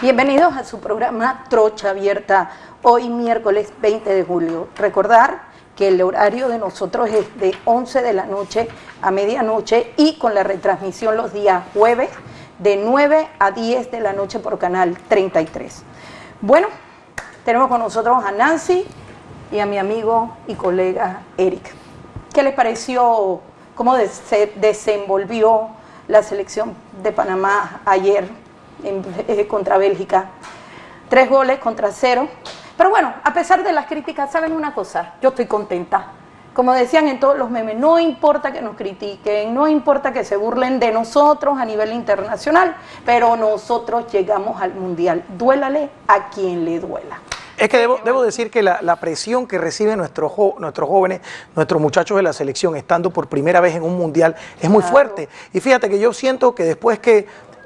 Bienvenidos a su programa Trocha Abierta, hoy miércoles 20 de julio. Recordar que el horario de nosotros es de 11 de la noche a medianoche y con la retransmisión los días jueves de 9 a 10 de la noche por Canal 33. Bueno, tenemos con nosotros a Nancy y a mi amigo y colega Eric. ¿Qué les pareció cómo se desenvolvió la selección de Panamá ayer contra Bélgica? 3 goles contra 0. Pero bueno, a pesar de las críticas, ¿saben una cosa? Yo estoy contenta. Como decían en todos los memes, no importa que nos critiquen, no importa que se burlen de nosotros a nivel internacional, pero nosotros llegamos al Mundial. Duélale a quien le duela. Es que debo decir que la presión que reciben nuestros jóvenes, nuestros muchachos de la selección, estando por primera vez en un Mundial, es muy fuerte. Y fíjate que yo siento que después que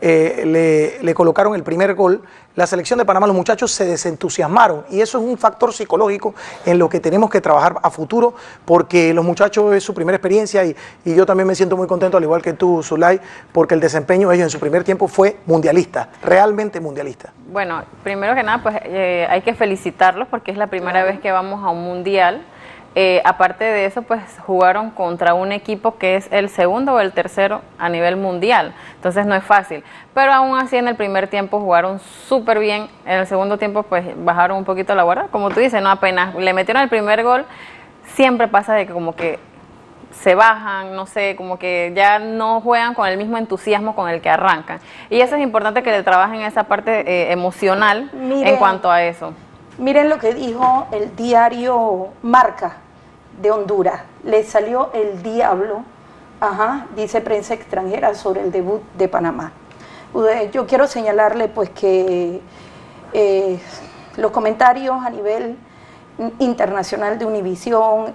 le colocaron el primer gol, la selección de Panamá, los muchachos se desentusiasmaron, y eso es un factor psicológico en lo que tenemos que trabajar a futuro, porque los muchachos es su primera experiencia y yo también me siento muy contento, al igual que tú, Zulay, porque el desempeño de ellos en su primer tiempo fue mundialista, realmente mundialista. Bueno, primero que nada, pues hay que felicitarlos porque es la primera vez que vamos a un mundial. Aparte de eso, pues jugaron contra un equipo que es el segundo o el tercero a nivel mundial, entonces no es fácil, pero aún así en el primer tiempo jugaron súper bien. En el segundo tiempo pues bajaron un poquito la guardia, como tú dices, no, apenas le metieron el primer gol, siempre pasa de que como que se bajan, no sé, como que ya no juegan con el mismo entusiasmo con el que arrancan, y eso es importante que le trabajen esa parte emocional. Miren, en cuanto a eso. Miren lo que dijo el diario Marca de Honduras. Le salió el diablo, dice prensa extranjera, sobre el debut de Panamá. Yo quiero señalarle pues que los comentarios a nivel internacional de Univisión,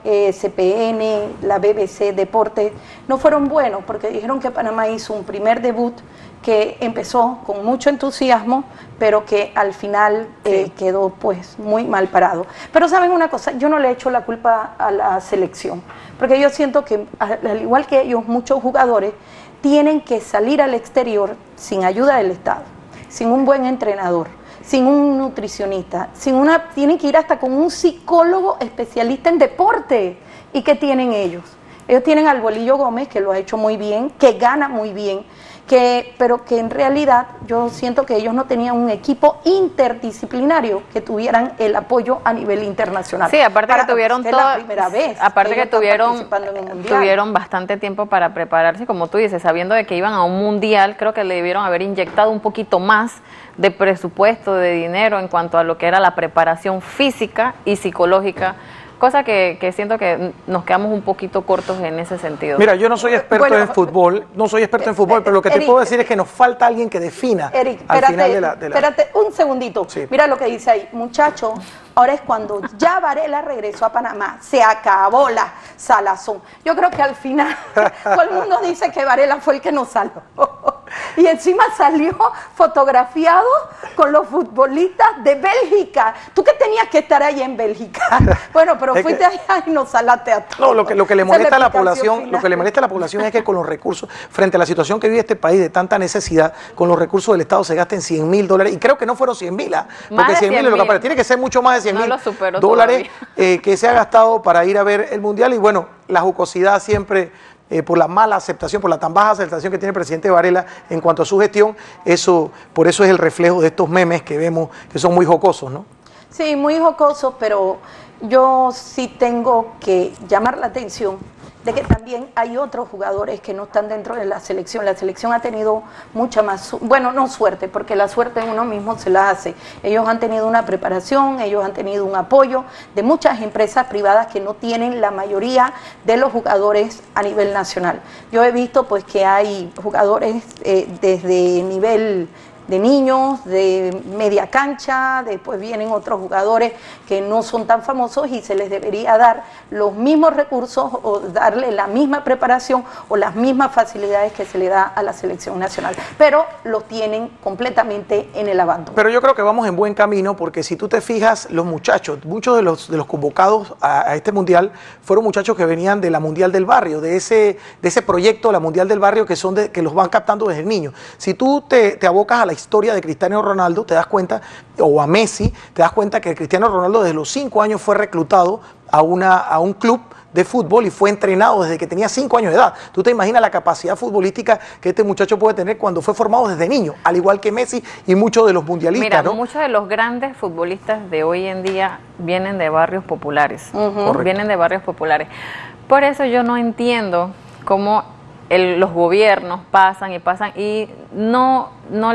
CPN, la BBC Deportes, no fueron buenos, porque dijeron que Panamá hizo un primer debut que empezó con mucho entusiasmo, pero que al final quedó pues muy mal parado. Pero saben una cosa, yo no le echo la culpa a la selección, porque yo siento que al igual que ellos, muchos jugadores tienen que salir al exterior sin ayuda del Estado, sin un buen entrenador, sin un nutricionista, tienen que ir hasta con un psicólogo especialista en deporte. ¿Y qué tienen ellos? Ellos tienen al Bolillo Gómez, que lo ha hecho muy bien, que gana muy bien, pero que en realidad yo siento que ellos no tenían un equipo interdisciplinario que tuvieran el apoyo a nivel internacional. Sí, aparte que tuvieron la primera vez. Aparte que tuvieron bastante tiempo para prepararse, como tú dices, sabiendo de que iban a un mundial. Creo que le debieron haber inyectado un poquito más de presupuesto, de dinero en cuanto a lo que era la preparación física y psicológica, cosa que siento que nos quedamos un poquito cortos en ese sentido. Mira, yo no soy experto en fútbol, pero lo que te puedo decir es que nos falta alguien que defina al final de la... Espérate un segundito, sí. Mira lo que dice ahí, muchachos, ahora es cuando ya Varela regresó a Panamá, se acabó la salazón. Yo creo que al final todo el mundo dice que Varela fue el que nos salvó. Y encima salió fotografiado con los futbolistas de Bélgica. ¿Tú qué tenías que estar ahí en Bélgica? Bueno, pero fuiste allá y nos salaste a todos. No, lo que le molesta a la población, es que con los recursos, frente a la situación que vive este país de tanta necesidad, con los recursos del Estado se gasten $100.000, y creo que no fueron 100.000, porque 100.000 es lo que aparece. Tiene que ser mucho más de $100.000 que se ha gastado para ir a ver el Mundial. Y bueno, la jocosidad siempre, por la mala aceptación, por la tan baja aceptación que tiene el presidente Varela en cuanto a su gestión, por eso es el reflejo de estos memes que vemos, que son muy jocosos, ¿no? Sí, muy jocosos, pero yo sí tengo que llamar la atención de que también hay otros jugadores que no están dentro de la selección. La selección ha tenido mucha más, bueno, no suerte, porque la suerte uno mismo se la hace. Ellos han tenido una preparación, ellos han tenido un apoyo de muchas empresas privadas que no tienen la mayoría de los jugadores a nivel nacional. Yo he visto pues que hay jugadores desde nivel de niños, de media cancha, después vienen otros jugadores que no son tan famosos y se les debería dar los mismos recursos o darle la misma preparación o las mismas facilidades que se le da a la selección nacional, pero los tienen completamente en el abandono. Pero yo creo que vamos en buen camino, porque si tú te fijas, los muchachos, muchos de los convocados a este mundial fueron muchachos que venían de la Mundial del Barrio, de ese proyecto, la Mundial del Barrio, que los van captando desde niños. Si tú te abocas a la historia de Cristiano Ronaldo, te das cuenta, o a Messi, te das cuenta que Cristiano Ronaldo desde los 5 años fue reclutado a un club de fútbol y fue entrenado desde que tenía 5 años de edad. Tú te imaginas la capacidad futbolística que este muchacho puede tener cuando fue formado desde niño, al igual que Messi y muchos de los mundialistas. Mira, ¿no? Muchos de los grandes futbolistas de hoy en día vienen de barrios populares. Vienen de barrios populares. Por eso yo no entiendo cómo los gobiernos pasan y no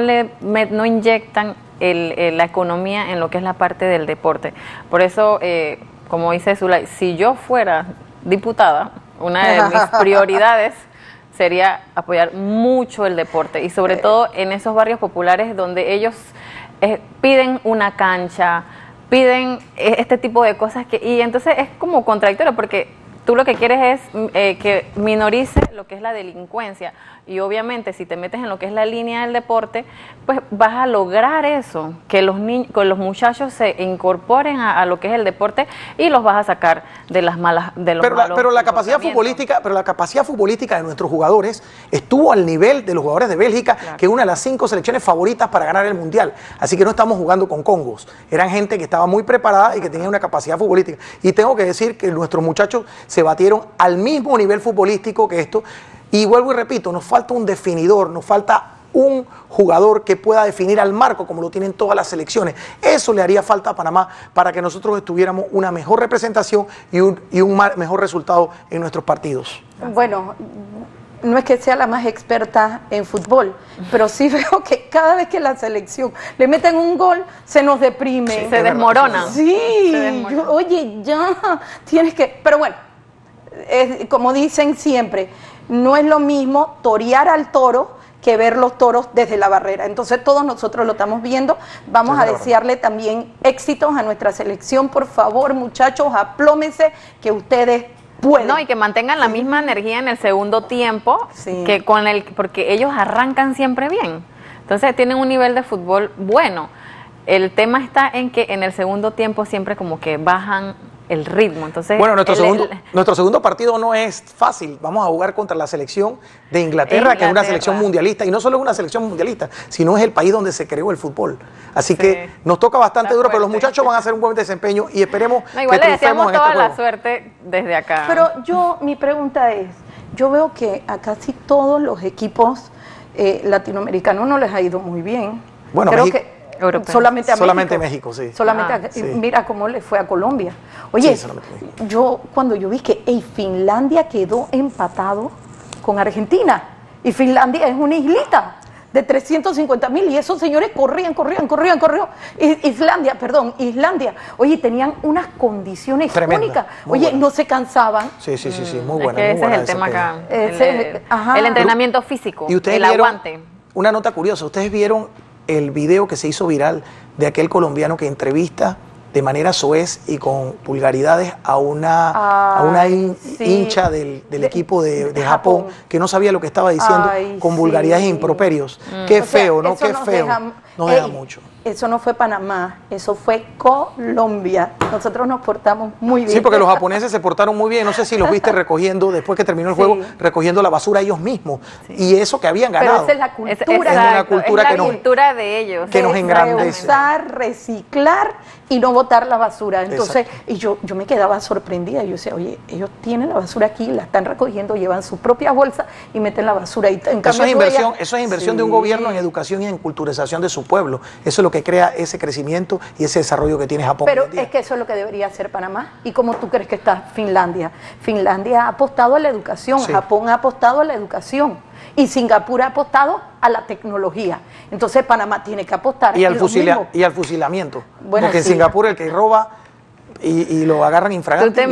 inyectan la economía en lo que es la parte del deporte. Por eso, como dice Zulay, si yo fuera diputada, una de mis prioridades sería apoyar mucho el deporte y sobre todo en esos barrios populares donde ellos piden una cancha, piden este tipo de cosas y entonces es como contradictorio porque tú lo que quieres es que minorice lo que es la delincuencia y obviamente si te metes en lo que es la línea del deporte, pues vas a lograr eso, que los muchachos se incorporen a lo que es el deporte y los vas a sacar de las malos pero la capacidad futbolística de nuestros jugadores estuvo al nivel de los jugadores de Bélgica, claro, que es una de las 5 selecciones favoritas para ganar el Mundial. Así que no estamos jugando con congos. Eran gente que estaba muy preparada y que tenía una capacidad futbolística. Y tengo que decir que nuestros muchachos se batieron al mismo nivel futbolístico que esto. Y vuelvo y repito, nos falta un definidor, nos falta un jugador que pueda definir al marco como lo tienen todas las selecciones. Eso le haría falta a Panamá para que nosotros tuviéramos una mejor representación y un mejor resultado en nuestros partidos. Bueno, no es que sea la más experta en fútbol, pero sí veo que cada vez que la selección le meten un gol, se nos deprime. Sí, se desmorona. Sí, oye, ya, tienes que... Pero bueno, como dicen siempre, no es lo mismo torear al toro que ver los toros desde la barrera. Entonces todos nosotros lo estamos viendo. Vamos a desearle también éxitos a nuestra selección. Por favor, muchachos, aplómense que ustedes pueden. No, y que mantengan la misma energía en el segundo tiempo, sí, que porque ellos arrancan siempre bien. Entonces tienen un nivel de fútbol bueno. El tema está en que en el segundo tiempo siempre como que bajan el ritmo. Entonces, bueno, nuestro segundo partido no es fácil. Vamos a jugar contra la selección de Inglaterra, que es una selección mundialista. Y no solo es una selección mundialista, sino es el país donde se creó el fútbol. Así que nos toca bastante duro, pero los muchachos van a hacer un buen desempeño y esperemos que igual le deseamos toda la suerte desde acá. Pero mi pregunta es, yo veo que a casi todos los equipos latinoamericanos no les ha ido muy bien. Bueno, creo que solamente México, sí. Sí. Mira cómo le fue a Colombia. Oye, sí, cuando yo vi que Finlandia quedó empatado con Argentina, y Finlandia es una islita de 350,000 y esos señores corrían. Islandia. Oye, tenían unas condiciones únicas. Oye, no se cansaban. Sí, muy buena. Es que ese es el tema acá. El entrenamiento físico, y ustedes el aguante. Una nota curiosa, ustedes vieron el video que se hizo viral de aquel colombiano que entrevista de manera soez y con vulgaridades a una hincha del equipo de Japón que no sabía lo que estaba diciendo, con vulgaridades e improperios. Qué feo, ¿no? Qué feo. Nos deja mucho. Eso no fue Panamá, eso fue Colombia. Nosotros nos portamos muy bien. Sí, porque los japoneses se portaron muy bien. No sé si los viste recogiendo, después que terminó el juego, recogiendo la basura ellos mismos. Sí. Y eso que habían ganado. Pero esa es la cultura. Es una cultura es la cultura de ellos. Que nos engrandece. Usar, reciclar y no botar la basura. Entonces, y yo me quedaba sorprendida. Yo decía, oye, ellos tienen la basura aquí, la están recogiendo, llevan su propia bolsa y meten la basura. Y en eso es inversión de un gobierno en educación y en culturización de su pueblo. Eso es lo que crea ese crecimiento y ese desarrollo que tiene Japón. Pero es que eso es lo que debería hacer Panamá. ¿Y cómo tú crees que está Finlandia? Finlandia ha apostado a la educación, Japón ha apostado a la educación y Singapur ha apostado a la tecnología. Entonces Panamá tiene que apostar y al fusilamiento. Bueno, porque en Singapur el que roba y lo agarran infragante. ¿Tú te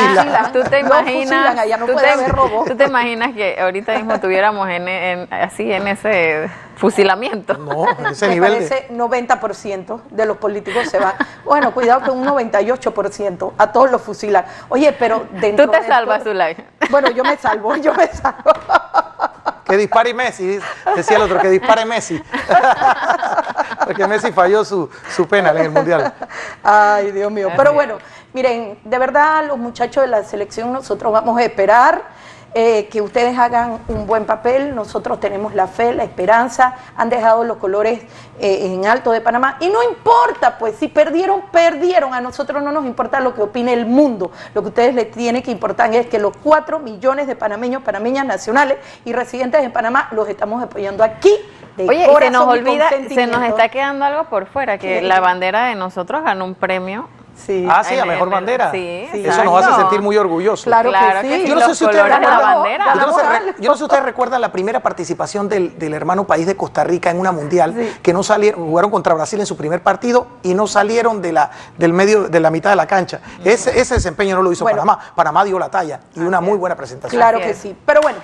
imaginas que ahorita mismo tuviéramos en ese fusilamiento? No, en ese nivel. Parece 90% de los políticos se van. Bueno, cuidado que un 98% a todos los fusilan. Oye, pero dentro tú te salvas, Zulay. Bueno, yo me salvo. Que dispare Messi, decía el otro, que dispare Messi. Porque Messi falló su penal en el Mundial. Ay, Dios mío. Pero bueno, miren, de verdad los muchachos de la selección nosotros vamos a esperar que ustedes hagan un buen papel. Nosotros tenemos la fe, la esperanza, han dejado los colores en alto de Panamá y no importa, pues si perdieron, perdieron. A nosotros no nos importa lo que opine el mundo. Lo que a ustedes les tiene que importar es que los 4 millones de panameños, panameñas nacionales y residentes en Panamá los estamos apoyando aquí. Oye, y se nos olvida, se nos está quedando algo por fuera, que la bandera de nosotros ganó un premio. Sí. Ah, sí, a mejor bandera. Sí, eso nos hace sentir muy orgullosos. Claro que sí. Yo no sé si ustedes recuerdan, yo no sé si ustedes recuerdan la primera participación del hermano país de Costa Rica en una mundial, que no salieron, jugaron contra Brasil en su primer partido y no salieron del medio, de la mitad de la cancha. Ese desempeño no lo hizo Panamá. Panamá dio la talla y una muy buena presentación. Claro que sí. Pero bueno,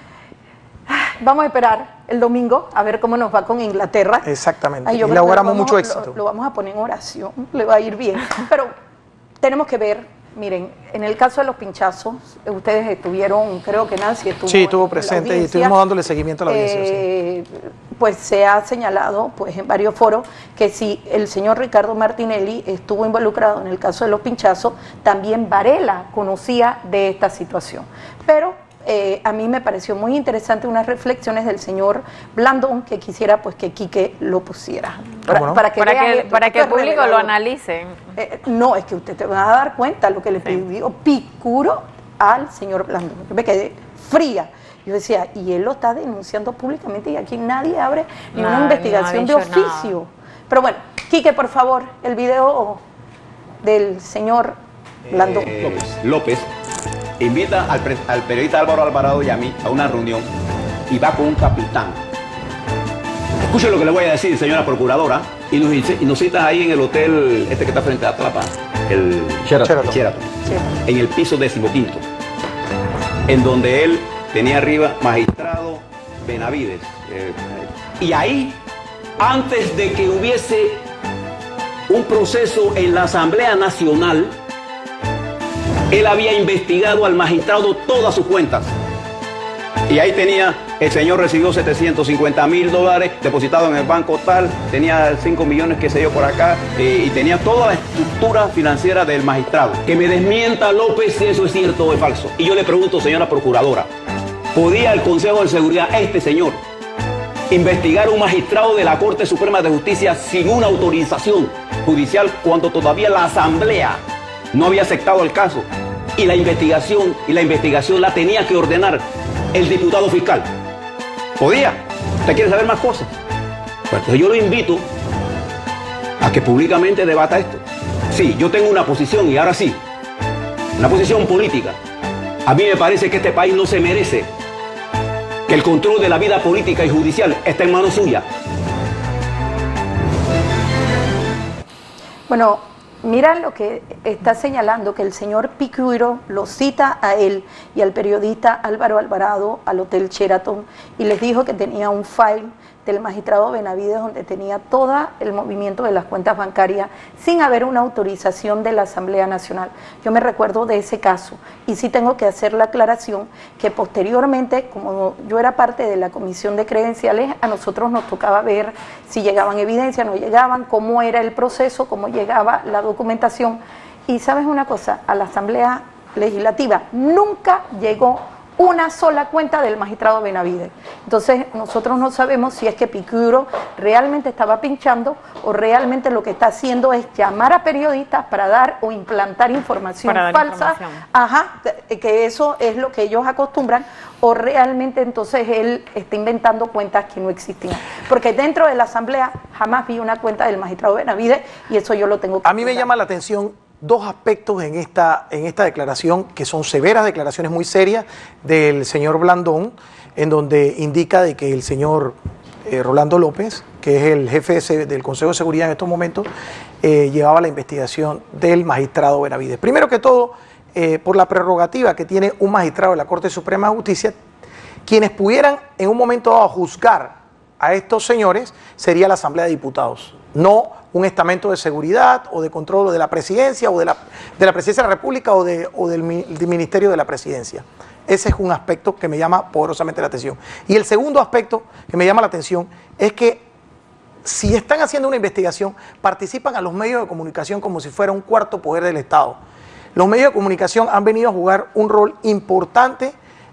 vamos a esperar el domingo a ver cómo nos va con Inglaterra. Exactamente. Y le auguramos mucho éxito. Lo vamos a poner en oración, le va a ir bien. Pero tenemos que ver, miren, en el caso de los pinchazos, ustedes estuvieron, creo que Nancy estuvo. Sí, estuvo presente y estuvimos dándole seguimiento a la audiencia. Pues se ha señalado pues en varios foros que si el señor Ricardo Martinelli estuvo involucrado en el caso de los pinchazos, también Varela conocía de esta situación. Pero a mí me pareció muy interesante unas reflexiones del señor Blandón que quisiera pues que Quique lo pusiera. Para que el público lo analice. No, es que usted te va a dar cuenta lo que le pidió Picuro al señor Blandón. Yo me quedé fría. Yo decía, y él lo está denunciando públicamente y aquí nadie abre ni una investigación de oficio. Nada. Pero bueno, Quique, por favor, el video del señor Blandón. López invita al periodista Álvaro Alvarado y a mí a una reunión y va con un capitán. Escuchen lo que le voy a decir, señora procuradora, y nos citas ahí en el hotel que está frente a Atlapa, el Sheraton, en el piso 15º, en donde él tenía arriba magistrado Benavides. Y ahí, antes de que hubiese un proceso en la Asamblea Nacional, él había investigado al magistrado todas sus cuentas. Y ahí tenía, el señor recibió $750.000 depositados en el banco tal, tenía 5 millones que se dio por acá, y tenía toda la estructura financiera del magistrado. Que me desmienta López si eso es cierto o es falso. Y yo le pregunto, señora procuradora, ¿podía el Consejo de Seguridad, este señor, investigar a un magistrado de la Corte Suprema de Justicia sin una autorización judicial cuando todavía la Asamblea no había aceptado el caso y la investigación la tenía que ordenar el diputado fiscal? ¿Podía? ¿Usted quiere saber más cosas? Pues entonces yo lo invito a que públicamente debata esto. Sí, yo tengo una posición y ahora sí, una posición política. A mí me parece que este país no se merece que el control de la vida política y judicial esté en manos suyas. Bueno, mira lo que está señalando, que el señor Picuro lo cita a él y al periodista Álvaro Alvarado al Hotel Sheraton y les dijo que tenía un file del magistrado Benavides donde tenía todo el movimiento de las cuentas bancarias sin haber una autorización de la Asamblea Nacional. Yo me recuerdo de ese caso y sí tengo que hacer la aclaración que posteriormente, como yo era parte de la comisión de credenciales, a nosotros nos tocaba ver si llegaban evidencias, no llegaban, cómo era el proceso, cómo llegaba la documentación. Y sabes una cosa, a la Asamblea Legislativa nunca llegó una sola cuenta del magistrado Benavides. Entonces nosotros no sabemos si es que Picuro realmente estaba pinchando o realmente lo que está haciendo es llamar a periodistas para dar o implantar información falsa. Ajá, que eso es lo que ellos acostumbran, o realmente entonces él está inventando cuentas que no existían. Porque dentro de la Asamblea jamás vi una cuenta del magistrado Benavides y eso yo lo tengo que A mí me llama la atención dos aspectos en esta declaración, que son severas declaraciones muy serias del señor Blandón, en donde indica de que el señor Rolando López, que es el jefe del Consejo de Seguridad en estos momentos, llevaba la investigación del magistrado Benavides. Primero que todo, por la prerrogativa que tiene un magistrado de la Corte Suprema de Justicia, quienes pudieran en un momento dado juzgar a estos señores sería la Asamblea de Diputados, no un estamento de seguridad o de control de la presidencia o de la presidencia de la República o del Ministerio de la Presidencia. Ese es un aspecto que me llama poderosamente la atención. Y el segundo aspecto que me llama la atención es que si están haciendo una investigación, participan a los medios de comunicación como si fuera un cuarto poder del Estado. Los medios de comunicación han venido a jugar un rol importante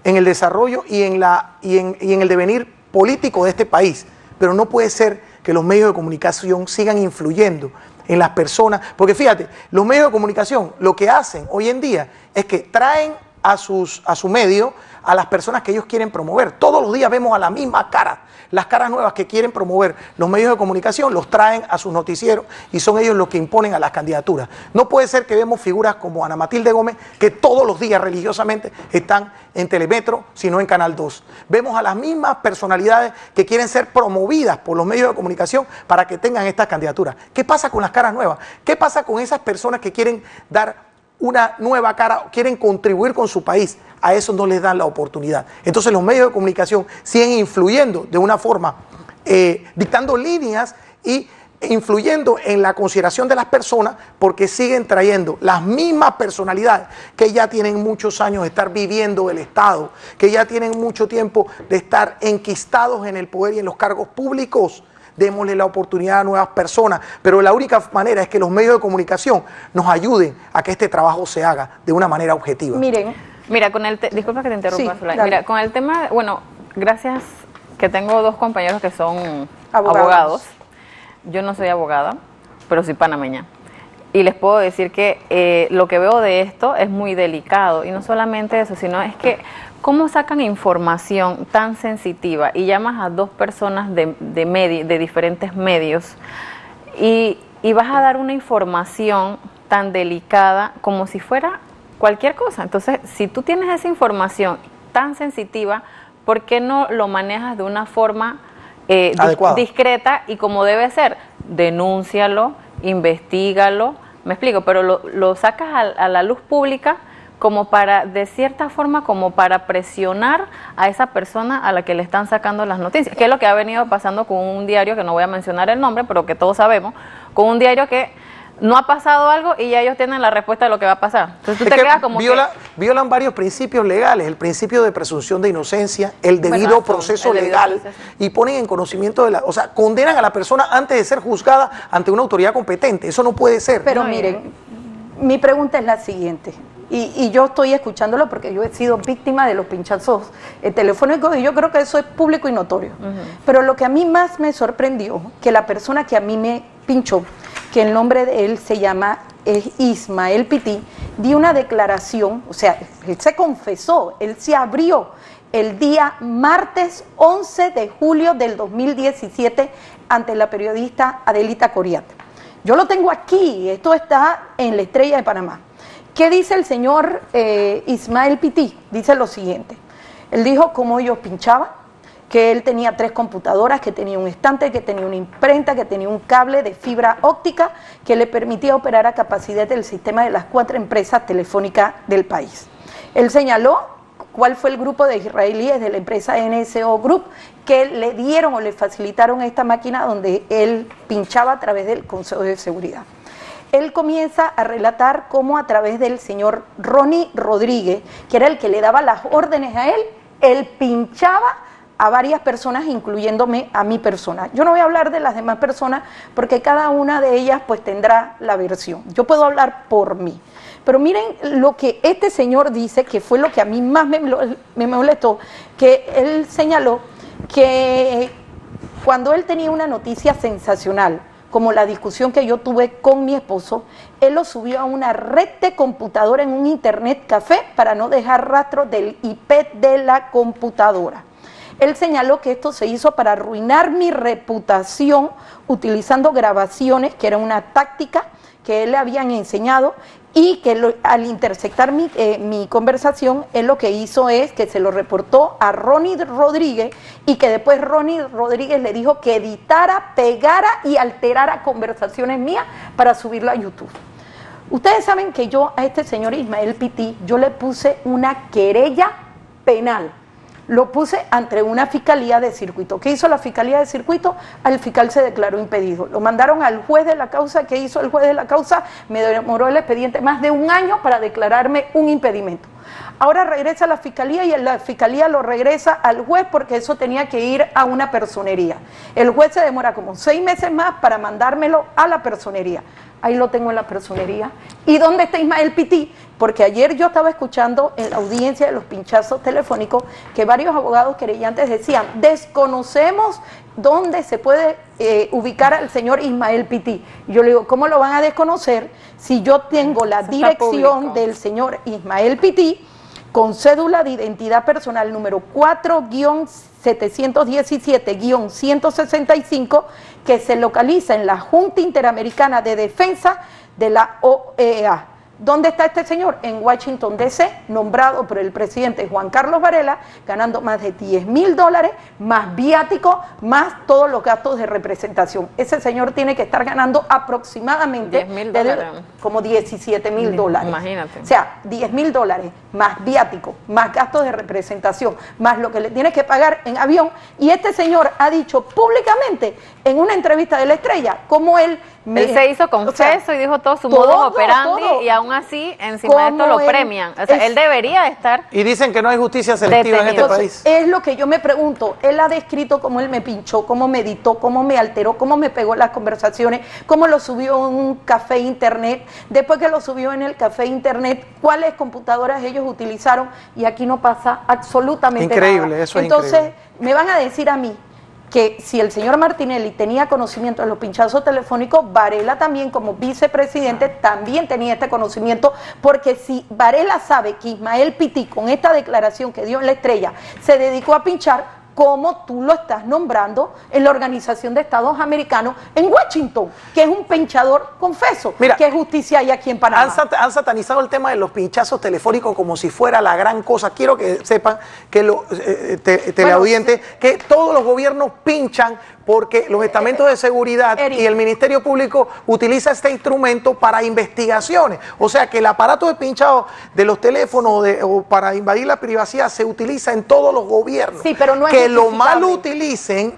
en el desarrollo y en el devenir político de este país, pero no puede ser que los medios de comunicación sigan influyendo en las personas, porque fíjate, los medios de comunicación lo que hacen hoy en día es que traen a su medio a las personas que ellos quieren promover. Todos los días vemos a la misma cara, las caras nuevas que quieren promover los medios de comunicación, los traen a sus noticieros y son ellos los que imponen a las candidaturas. No puede ser que vemos figuras como Ana Matilde Gómez, que todos los días religiosamente están en Telemetro, sino en Canal 2. Vemos a las mismas personalidades que quieren ser promovidas por los medios de comunicación para que tengan estas candidaturas. ¿Qué pasa con las caras nuevas? ¿Qué pasa con esas personas que quieren dar una nueva cara, quieren contribuir con su país? A eso no les dan la oportunidad. Entonces los medios de comunicación siguen influyendo de una forma, dictando líneas y influyendo en la consideración de las personas, porque siguen trayendo las mismas personalidades que ya tienen muchos años de estar viviendo el Estado, que ya tienen mucho tiempo de estar enquistados en el poder y en los cargos públicos. Démosle la oportunidad a nuevas personas, pero la única manera es que los medios de comunicación nos ayuden a que este trabajo se haga de una manera objetiva. Mira, disculpa que te interrumpa, Sí, Zulay. Mira, con el tema, bueno, gracias que tengo dos compañeros que son abogados. Yo no soy abogada, pero soy panameña. Y les puedo decir que lo que veo de esto es muy delicado. Y no solamente eso, sino es que ¿cómo sacan información tan sensitiva y llamas a dos personas de diferentes medios y vas a dar una información tan delicada como si fuera cualquier cosa? Entonces, si tú tienes esa información tan sensitiva, ¿por qué no lo manejas de una forma discreta y como debe ser? Denúncialo, investígalo, me explico, pero lo sacas a la luz pública como para, de cierta forma, como para presionar a esa persona a la que le están sacando las noticias, que es lo que ha venido pasando con un diario, que no voy a mencionar el nombre, pero que todos sabemos, con un diario que no ha pasado algo y ya ellos tienen la respuesta de lo que va a pasar. Entonces tú te quedas como violan varios principios legales, el principio de presunción de inocencia, el debido proceso legal, y ponen en conocimiento de o sea, condenan a la persona antes de ser juzgada ante una autoridad competente. Eso no puede ser. Pero miren, mi pregunta es la siguiente. Y yo estoy escuchándolo porque yo he sido víctima de los pinchazos telefónicos y yo creo que eso es público y notorio. Pero lo que a mí más me sorprendió, que la persona que a mí me pinchó, que el nombre de él se llama Ismael Pití, dio una declaración, o sea, él se confesó, él se abrió el día martes 11 de julio del 2017 ante la periodista Adelita Coriat. Yo lo tengo aquí, esto está en La Estrella de Panamá. ¿Qué dice el señor Ismael Pití? Dice lo siguiente. Él dijo cómo ellos pinchaban, que él tenía 3 computadoras, que tenía un estante, que tenía una imprenta, que tenía un cable de fibra óptica que le permitía operar a capacidad del sistema de las 4 empresas telefónicas del país. Él señaló cuál fue el grupo de israelíes de la empresa NSO Group que le dieron o le facilitaron esta máquina donde él pinchaba a través del Consejo de Seguridad. Él comienza a relatar cómo a través del señor Ronnie Rodríguez, que era el que le daba las órdenes a él pinchaba a varias personas, incluyéndome a mi persona. Yo no voy a hablar de las demás personas porque cada una de ellas pues tendrá la versión. Yo puedo hablar por mí. Pero miren lo que este señor dice, que fue lo que a mí más me molestó, que él señaló que cuando él tenía una noticia sensacional, como la discusión que yo tuve con mi esposo, él lo subió a una red de computadora en un internet café para no dejar rastro del IP de la computadora. Él señaló que esto se hizo para arruinar mi reputación utilizando grabaciones, que era una táctica que él le habían enseñado, y que al interceptar mi conversación, él lo que hizo es que se lo reportó a Ronnie Rodríguez y que después Ronnie Rodríguez le dijo que editara, pegara y alterara conversaciones mías para subirlo a YouTube. Ustedes saben que yo a este señor Ismael Pití, yo le puse una querella penal. Lo puse ante una fiscalía de circuito. ¿Qué hizo la fiscalía de circuito? Al fiscal se declaró impedido. Lo mandaron al juez de la causa. ¿Qué hizo el juez de la causa? Me demoró el expediente más de 1 año para declararme un impedimento. Ahora regresa a la fiscalía y la fiscalía lo regresa al juez porque eso tenía que ir a una personería. El juez se demora como 6 meses más para mandármelo a la personería. Ahí lo tengo en la personería. ¿Y dónde está Ismael Pití? Porque ayer yo estaba escuchando en la audiencia de los pinchazos telefónicos que varios abogados querellantes decían, desconocemos dónde se puede ubicar al señor Ismael Pití. Y yo le digo, ¿cómo lo van a desconocer si yo tengo la dirección del señor Ismael Pití con cédula de identidad personal número 4-717-165 que se localiza en la Junta Interamericana de Defensa de la OEA? ¿Dónde está este señor? En Washington, D.C., nombrado por el presidente Juan Carlos Varela, ganando más de $10,000, más viático, más todos los gastos de representación. Ese señor tiene que estar ganando aproximadamente $10,000. como $17,000. Imagínate. O sea, $10,000, más viático, más gastos de representación, más lo que le tiene que pagar en avión. Y este señor ha dicho públicamente en una entrevista de La Estrella, como él se hizo confeso y dijo todo su modus operandi y aún así encima de esto lo premian. O sea, él debería estar. Y dicen que no hay justicia selectiva en este país. Es lo que yo me pregunto. Él ha descrito cómo él me pinchó, cómo me editó, cómo me alteró, cómo me pegó las conversaciones, cómo lo subió en un café internet. Después que lo subió en el café internet, cuáles computadoras ellos utilizaron, y aquí no pasa absolutamente nada. Increíble, eso es increíble. Entonces, me van a decir a mí que si el señor Martinelli tenía conocimiento de los pinchazos telefónicos, Varela también como vicepresidente también tenía este conocimiento, porque si Varela sabe que Ismael Pití, con esta declaración que dio en La Estrella, se dedicó a pinchar, ¿cómo tú lo estás nombrando en la Organización de Estados Americanos en Washington, que es un pinchador confeso? Mira, ¿qué justicia hay aquí en Panamá? Han satanizado el tema de los pinchazos telefónicos como si fuera la gran cosa. Quiero que sepan que los teleaudientes, que todos los gobiernos pinchan porque los estamentos de seguridad y el Ministerio Público utiliza este instrumento para investigaciones. O sea que el aparato de pinchado de los teléfonos o para invadir la privacidad se utiliza en todos los gobiernos. Sí, pero no es que lo mal utilicen,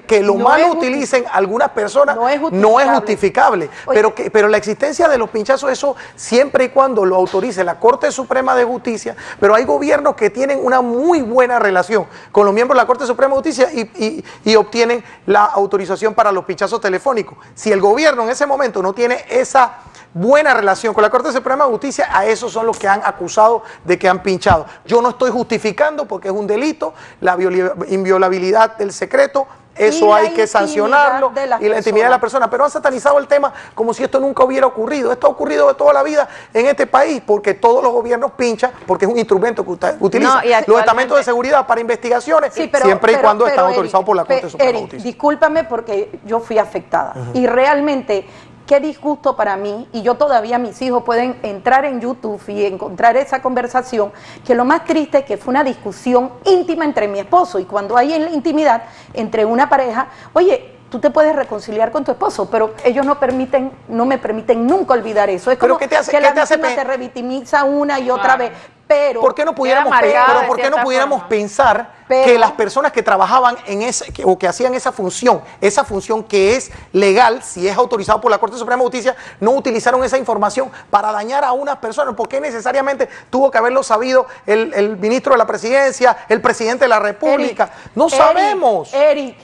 algunas personas no es justificable. Pero la existencia de los pinchazos, eso siempre y cuando lo autorice la Corte Suprema de Justicia, pero hay gobiernos que tienen una muy buena relación con los miembros de la Corte Suprema de Justicia y obtienen la autorización para los pinchazos telefónicos. Si el gobierno en ese momento no tiene esa buena relación con la Corte Suprema de Justicia, a esos son los que han acusado de que han pinchado. Yo no estoy justificando porque es un delito, la inviolabilidad del secreto, eso hay que sancionarlo, y la intimidad de la persona, pero han satanizado el tema como si esto nunca hubiera ocurrido. Esto ha ocurrido de toda la vida en este país, porque todos los gobiernos pinchan, porque es un instrumento que utilizan los estamentos de seguridad para investigaciones, siempre y cuando están autorizados por la Corte Suprema de Justicia. Discúlpame porque yo fui afectada, y realmente qué disgusto para mí, y yo todavía, mis hijos pueden entrar en YouTube y encontrar esa conversación, que lo más triste es que fue una discusión íntima entre mi esposo, y cuando hay en la intimidad entre una pareja, oye, tú te puedes reconciliar con tu esposo, pero ellos no me permiten nunca olvidar eso. Es como que la víctima se revictimiza una y otra vez. Pero ¿por qué no pudiéramos pensar que las personas que trabajaban en o que hacían esa función que es legal, si es autorizado por la Corte Suprema de Justicia, no utilizaron esa información para dañar a unas personas? ¿Por qué necesariamente tuvo que haberlo sabido el ministro de la Presidencia, el presidente de la República? No sabemos. Eric,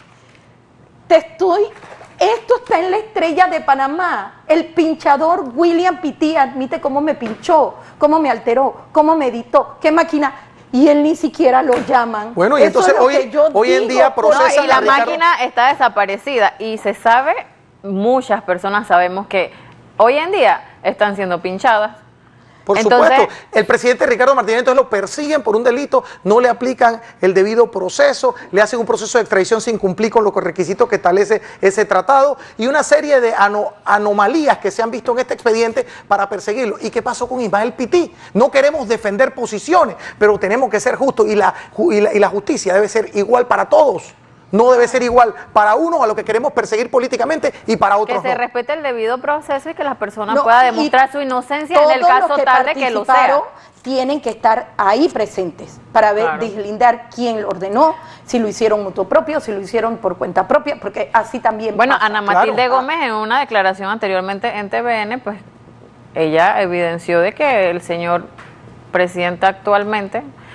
esto está en La Estrella de Panamá. El pinchador William Pití admite cómo me pinchó, cómo me alteró, cómo me editó, qué máquina, y él ni siquiera lo llaman. Bueno, y entonces hoy en día procesan. Y la máquina está desaparecida, y se sabe, muchas personas sabemos que hoy en día están siendo pinchadas. Por supuesto, el presidente Ricardo Martinelli entonces lo persiguen por un delito, no le aplican el debido proceso, le hacen un proceso de extradición sin cumplir con los requisitos que establece ese tratado, y una serie de anomalías que se han visto en este expediente para perseguirlo. ¿Y qué pasó con Ismael Pití? No queremos defender posiciones, pero tenemos que ser justos, y la justicia debe ser igual para todos. No debe ser igual para unos a lo que queremos perseguir políticamente y para otros que se respete el debido proceso y que la persona pueda demostrar su inocencia en el caso tal de que lo sea. Tienen que estar ahí presentes para deslindar quién lo ordenó, si lo hicieron mutuo propio, si lo hicieron por cuenta propia, porque así también pasa. Ana Matilde Gómez, en una declaración anteriormente en TVN, pues ella evidenció de que el señor presidente actualmente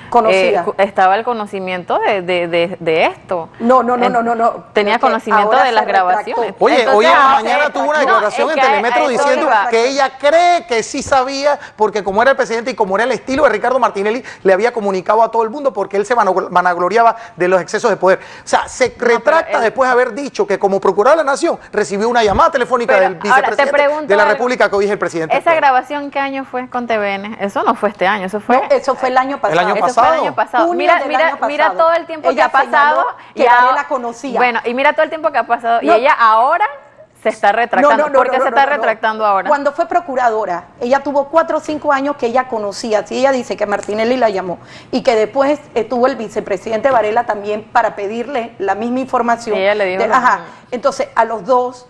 Conocía. estaba el conocimiento de esto. No. Tenía conocimiento de las grabaciones. Oye, Entonces, hoy en la mañana tuvo una declaración en Telemetro diciendo que ella cree que sí sabía, porque como era el presidente y como era el estilo de Ricardo Martinelli, le había comunicado a todo el mundo porque él se vanagloriaba de los excesos de poder. O sea, se retracta después de haber dicho que como procurador de la Nación recibió una llamada telefónica del vicepresidente de la República, que hoy es el presidente. ¿Esa grabación qué año fue con TVN? Eso no fue este año, eso fue... No, eso fue el año pasado. ¿El año pasado? Eso fue el año pasado. Mira todo el tiempo que ha pasado. Que Varela conocía. Bueno, y mira todo el tiempo que ha pasado. Y ella ahora se está retractando. ¿Por qué se está retractando ahora? Cuando fue procuradora, ella tuvo 4 o 5 años que ella conocía. Sí, ella dice que Martinelli la llamó y que después estuvo el vicepresidente Varela también para pedirle la misma información. Y ella le dijo Entonces, a los dos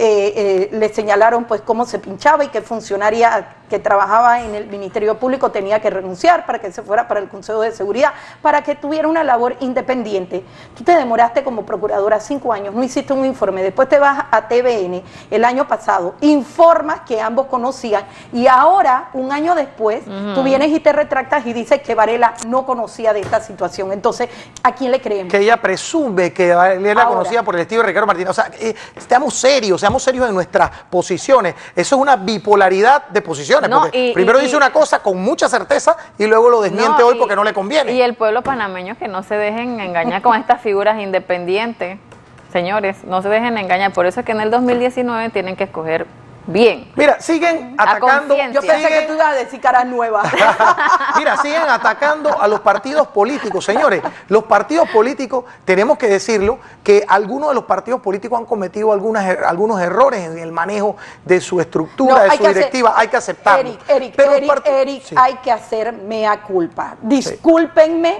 le señalaron pues cómo se pinchaba y que funcionaria que trabajaba en el Ministerio Público tenía que renunciar para que se fuera para el Consejo de Seguridad, para que tuviera una labor independiente. Tú te demoraste como procuradora 5 años, no hiciste un informe, después te vas a TVN el año pasado, informas que ambos conocían y ahora, un año después, tú vienes y te retractas y dices que Varela no conocía de esta situación. Entonces, ¿a quién le creemos? Que ella presume que Varela conocía por el estilo de Ricardo Martínez. O sea, seamos serios en nuestras posiciones. Eso es una bipolaridad de posiciones. Primero dice una cosa con mucha certeza y luego lo desmiente hoy porque no le conviene. Y el pueblo panameño, que no se dejen engañar con estas figuras independientes. Señores, no se dejen engañar. Por eso es que en el 2019 tienen que escoger bien. Mira, siguen atacando. Yo pensé que tú ibas a decir cara nueva. Mira, siguen atacando a los partidos políticos. Señores, los partidos políticos, tenemos que decirlo, que algunos de los partidos políticos han cometido algunos errores en el manejo de su estructura, de su directiva. Hay que aceptarlo. Eric, sí. Hay que hacer mea culpa. Discúlpenme,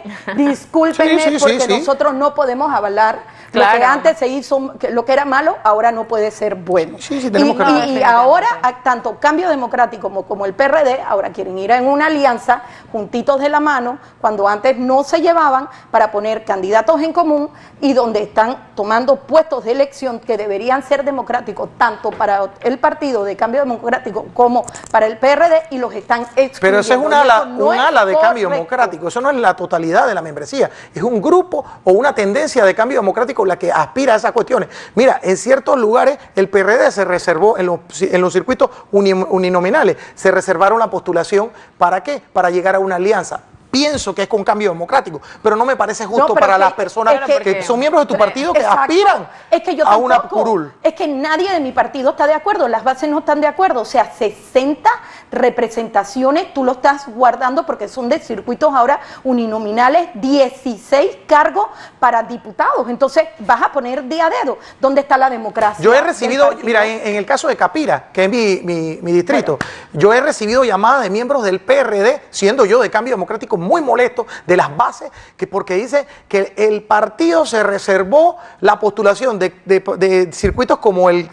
porque nosotros no podemos avalar lo que antes se hizo, lo que era malo, ahora no puede ser bueno. Y ahora, tanto Cambio Democrático como el PRD, ahora quieren ir en una alianza, juntitos de la mano, cuando antes no se llevaban, para poner candidatos en común y donde están tomando puestos de elección que deberían ser democráticos, tanto para el partido de Cambio Democrático como para el PRD, y los están excluyendo. Pero eso es un ala de Cambio Democrático, eso no es la totalidad de la membresía, es un grupo o una tendencia de Cambio Democrático la que aspira a esas cuestiones. Mira, en ciertos lugares el PRD se reservó, en los circuitos uninominales, se reservaron la postulación. ¿Para qué? Para llegar a una alianza. Pienso que es con Cambio Democrático, pero no me parece justo para las personas que son miembros de tu partido que aspiran a una curul. Es que nadie de mi partido está de acuerdo, las bases no están de acuerdo, o sea, 60 representaciones tú lo estás guardando porque son de circuitos ahora uninominales, 16 cargos para diputados, entonces vas a poner de a dedo. ¿Dónde está la democracia? Yo he recibido, mira, en el caso de Capira, que es mi distrito, yo he recibido llamadas de miembros del PRD, siendo yo de Cambio Democrático, muy molesto de las bases, porque dice que el partido se reservó la postulación de circuitos como el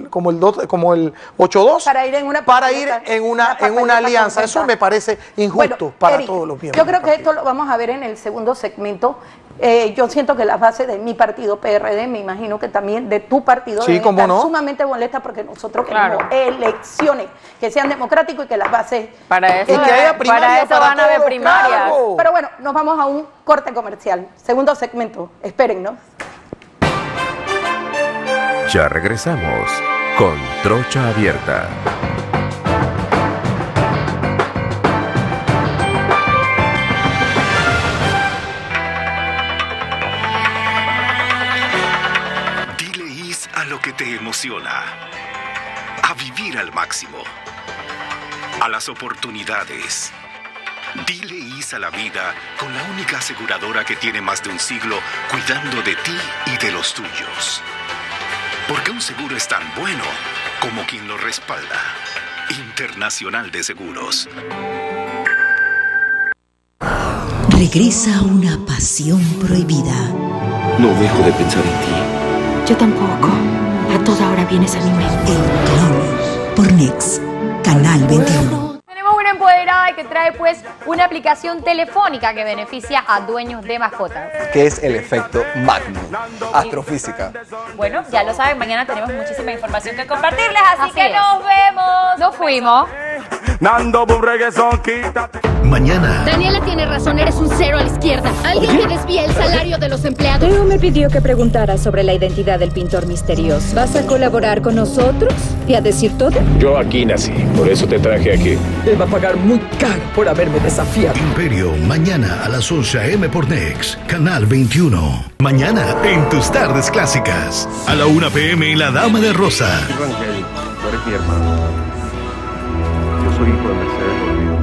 8-2 para ir en una alianza. Eso me parece injusto para Eric, todos los miembros. Yo creo que esto lo vamos a ver en el segundo segmento. Yo siento que las bases de mi partido, PRD, me imagino que también de tu partido, sí, deben estar sumamente molestas porque nosotros queremos elecciones que sean democráticas y que las bases... Para eso, para eso van a haber primarias. Pero bueno, nos vamos a un corte comercial. Segundo segmento, espérennos. Ya regresamos con Trocha Abierta. Lo que te emociona, a vivir al máximo, a las oportunidades. Dile IS a la vida con la única aseguradora que tiene más de un siglo cuidando de ti y de los tuyos. Porque un seguro es tan bueno como quien lo respalda. Internacional de Seguros. Regresa una pasión prohibida. No dejo de pensar en ti. Yo tampoco. A toda hora vienes a mi mente. El clon. Por Next, Canal 21. Tenemos una empoderada que trae pues una aplicación telefónica que beneficia a dueños de mascotas. ¿Qué es el efecto Magnum? Astrofísica. Bueno, ya lo saben, mañana tenemos muchísima información que compartirles, así que nos vemos. Nos fuimos. Mañana. Daniela tiene razón, eres un cero a la izquierda. Alguien que desvía el salario de los empleados. Teo me pidió que preguntara sobre la identidad del pintor misterioso. ¿Vas a colaborar con nosotros y a decir todo? Yo aquí nací, por eso te traje aquí. Él va a pagar muy caro por haberme desafiado. Imperio, mañana a las 11 a.m. por Nex, Canal 21. Mañana en tus tardes clásicas. A la 1 p.m. en La Dama de Rosa. Evangelio, tú eres mi hermano. Yo soy hijo de Mercedes Rodríguez.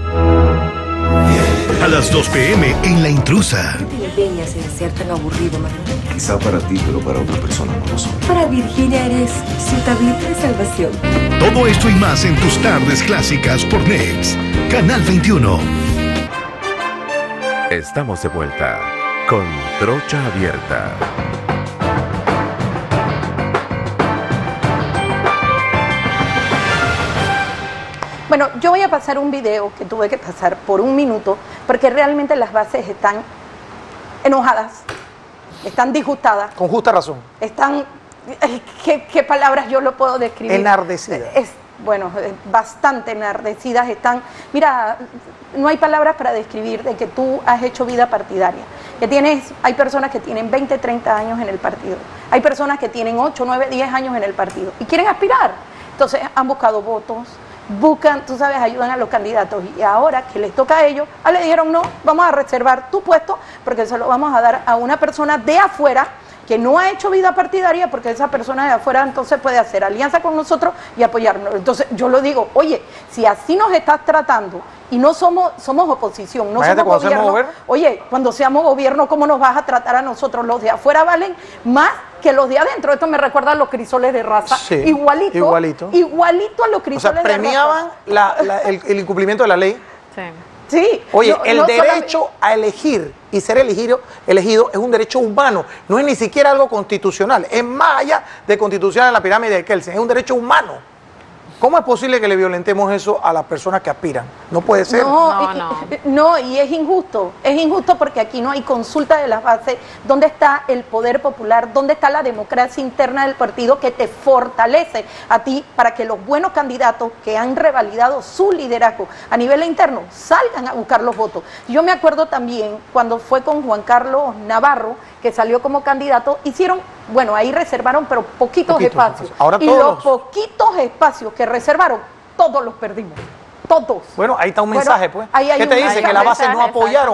A las 2 p.m. en La Intrusa. ¿Qué te empeñas en ser tan aburrido, Manuel? Quizá para ti, pero para otra persona no lo soy. Para Virginia eres su tablita de salvación. Todo esto y más en tus tardes clásicas por Nex, Canal 21. Estamos de vuelta con Trocha Abierta. Bueno, yo voy a pasar un video que tuve que pasar por un minuto porque realmente las bases están enojadas, están disgustadas. Con justa razón. Están, ¿qué palabras yo lo puedo describir? Enardecidas. Bueno, bastante enardecidas están. Mira, no hay palabras para describir de que tú has hecho vida partidaria. Hay personas que tienen 20, 30 años en el partido. Hay personas que tienen 8, 9, 10 años en el partido y quieren aspirar. Entonces han buscado votos, buscan, tú sabes, ayudan a los candidatos y ahora que les toca a ellos, le dijeron no, vamos a reservar tu puesto porque se lo vamos a dar a una persona de afuera que no ha hecho vida partidaria porque esa persona de afuera entonces puede hacer alianza con nosotros y apoyarnos. Entonces yo lo digo, oye, si así nos estás tratando y no somos oposición, no somos gobierno, oye, cuando seamos gobierno, ¿cómo nos vas a tratar a nosotros? Los de afuera valen más que los de adentro. Esto me recuerda a los crisoles de raza, sí, igualito a los crisoles de raza. Premiaban el incumplimiento de la ley. Sí. Sí. Oye, el derecho a elegir y ser elegido es un derecho humano, no es ni siquiera algo constitucional, es más allá de constitucional en la pirámide de Kelsen, es un derecho humano. ¿Cómo es posible que le violentemos eso a las personas que aspiran? No puede ser. No, y es injusto porque aquí no hay consulta de las bases. ¿Dónde está el poder popular? ¿Dónde está la democracia interna del partido que te fortalece a ti para que los buenos candidatos que han revalidado su liderazgo a nivel interno salgan a buscar los votos? Yo me acuerdo también cuando fue con Juan Carlos Navarro, que salió como candidato, ahí reservaron, pero poquitos espacios. Ahora y los poquitos espacios que reservaron, todos los perdimos. Todos. Bueno, ahí está un mensaje, pues. ¿Qué te dice? Que las bases no apoyaron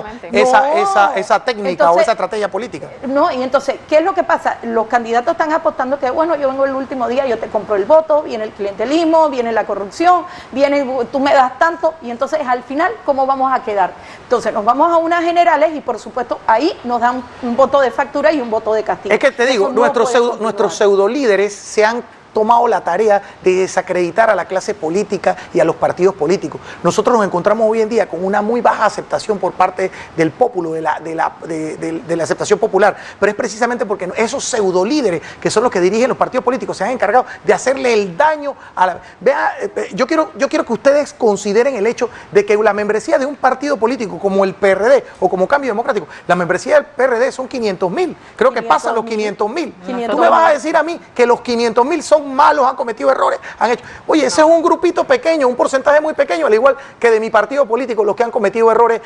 esa técnica o esa estrategia política. No, y entonces, ¿qué es lo que pasa? Los candidatos están apostando que, yo vengo el último día, yo te compro el voto, viene el clientelismo, viene la corrupción, tú me das tanto, y entonces al final, ¿cómo vamos a quedar? Entonces, nos vamos a unas generales y, por supuesto, ahí nos dan un voto de factura y un voto de castigo. Es que te digo, nuestros pseudolíderes se han tomado la tarea de desacreditar a la clase política y a los partidos políticos. Nosotros nos encontramos hoy en día con una muy baja aceptación por parte del pueblo, de la aceptación popular, pero es precisamente porque esos pseudolíderes, que son los que dirigen los partidos políticos, se han encargado de hacerle el daño a la... Yo quiero que ustedes consideren el hecho de que la membresía de un partido político como el PRD o como Cambio Democrático, la membresía del PRD son 500.000, creo que pasan los 500.000. Tú me vas a decir a mí que los 500.000 son malos, han cometido errores, Oye, ese es un grupito pequeño, un porcentaje muy pequeño, al igual que de mi partido político, los que han cometido errores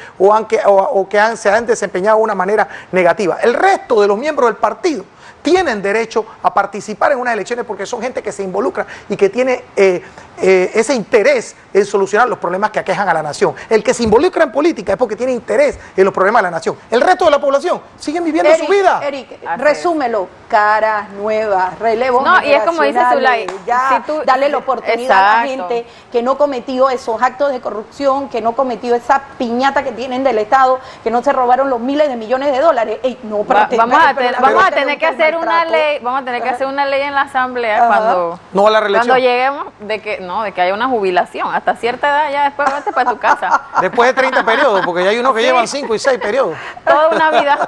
se han desempeñado de una manera negativa. El resto de los miembros del partido tienen derecho a participar en unas elecciones porque son gente que se involucra y que tiene ese interés en solucionar los problemas que aquejan a la nación. El que se involucra en política es porque tiene interés en los problemas de la nación. El resto de la población siguen viviendo su vida. Eric, resúmelo, caras nuevas, relevo. No, y es como dice Zulay, dale la oportunidad a la gente que no cometió esos actos de corrupción, que no cometió esa piñata que tienen del Estado, que no se robaron los miles de millones de dólares. Vamos a tener que hacer una ley en la asamblea cuando lleguemos de que haya una jubilación hasta cierta edad, ya después vete para tu casa. Después de 30 periodos, porque ya hay unos que llevan 5 y 6 periodos. Toda una vida.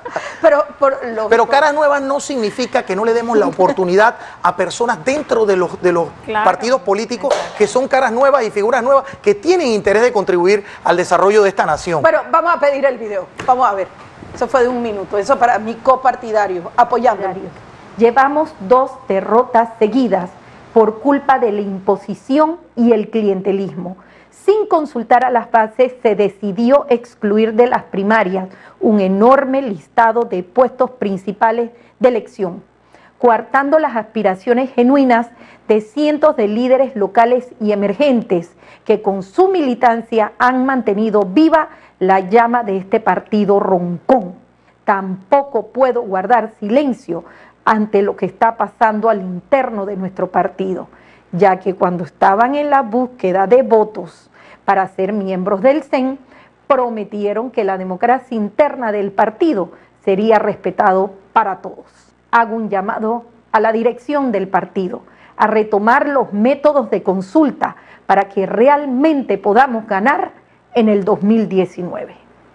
Pero caras nuevas no significa que no le demos la oportunidad a personas dentro de los partidos políticos que son caras nuevas y figuras nuevas que tienen interés de contribuir al desarrollo de esta nación. Bueno, vamos a pedir el video, vamos a ver. Eso fue de un minuto, eso para mi copartidario, apoyando. Llevamos 2 derrotas seguidas por culpa de la imposición y el clientelismo. Sin consultar a las bases, se decidió excluir de las primarias un enorme listado de puestos principales de elección, coartando las aspiraciones genuinas de cientos de líderes locales y emergentes que con su militancia han mantenido viva la llama de este partido roncón. Tampoco puedo guardar silencio ante lo que está pasando al interno de nuestro partido, ya que cuando estaban en la búsqueda de votos para ser miembros del CEN, prometieron que la democracia interna del partido sería respetado para todos. Hago un llamado a la dirección del partido a retomar los métodos de consulta para que realmente podamos ganar en el 2019.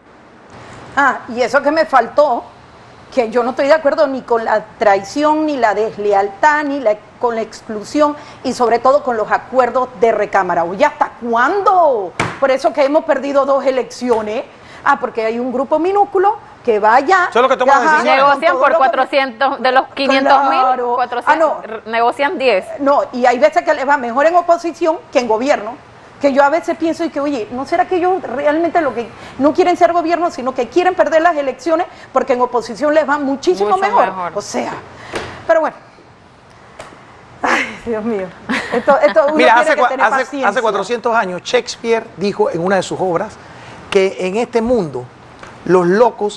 Y eso que me faltó, que yo no estoy de acuerdo ni con la traición, ni la deslealtad, con la exclusión y sobre todo con los acuerdos de recámara. Oye, ¿hasta cuándo? Por eso que hemos perdido 2 elecciones. Porque hay un grupo minúsculo que vaya. Eso es lo que toma decisiones. Negocian por 400, de los 500.000, 400, negocian 10. No, y hay veces que les va mejor en oposición que en gobierno. Que yo a veces pienso y que, oye, ¿no será que ellos realmente lo que no quieren ser gobierno, sino que quieren perder las elecciones porque en oposición les va muchísimo mejor? O sea, pero bueno. Ay, Dios mío. Esto uno Mira, tiene que tener paciencia. hace 400 años Shakespeare dijo en una de sus obras que en este mundo los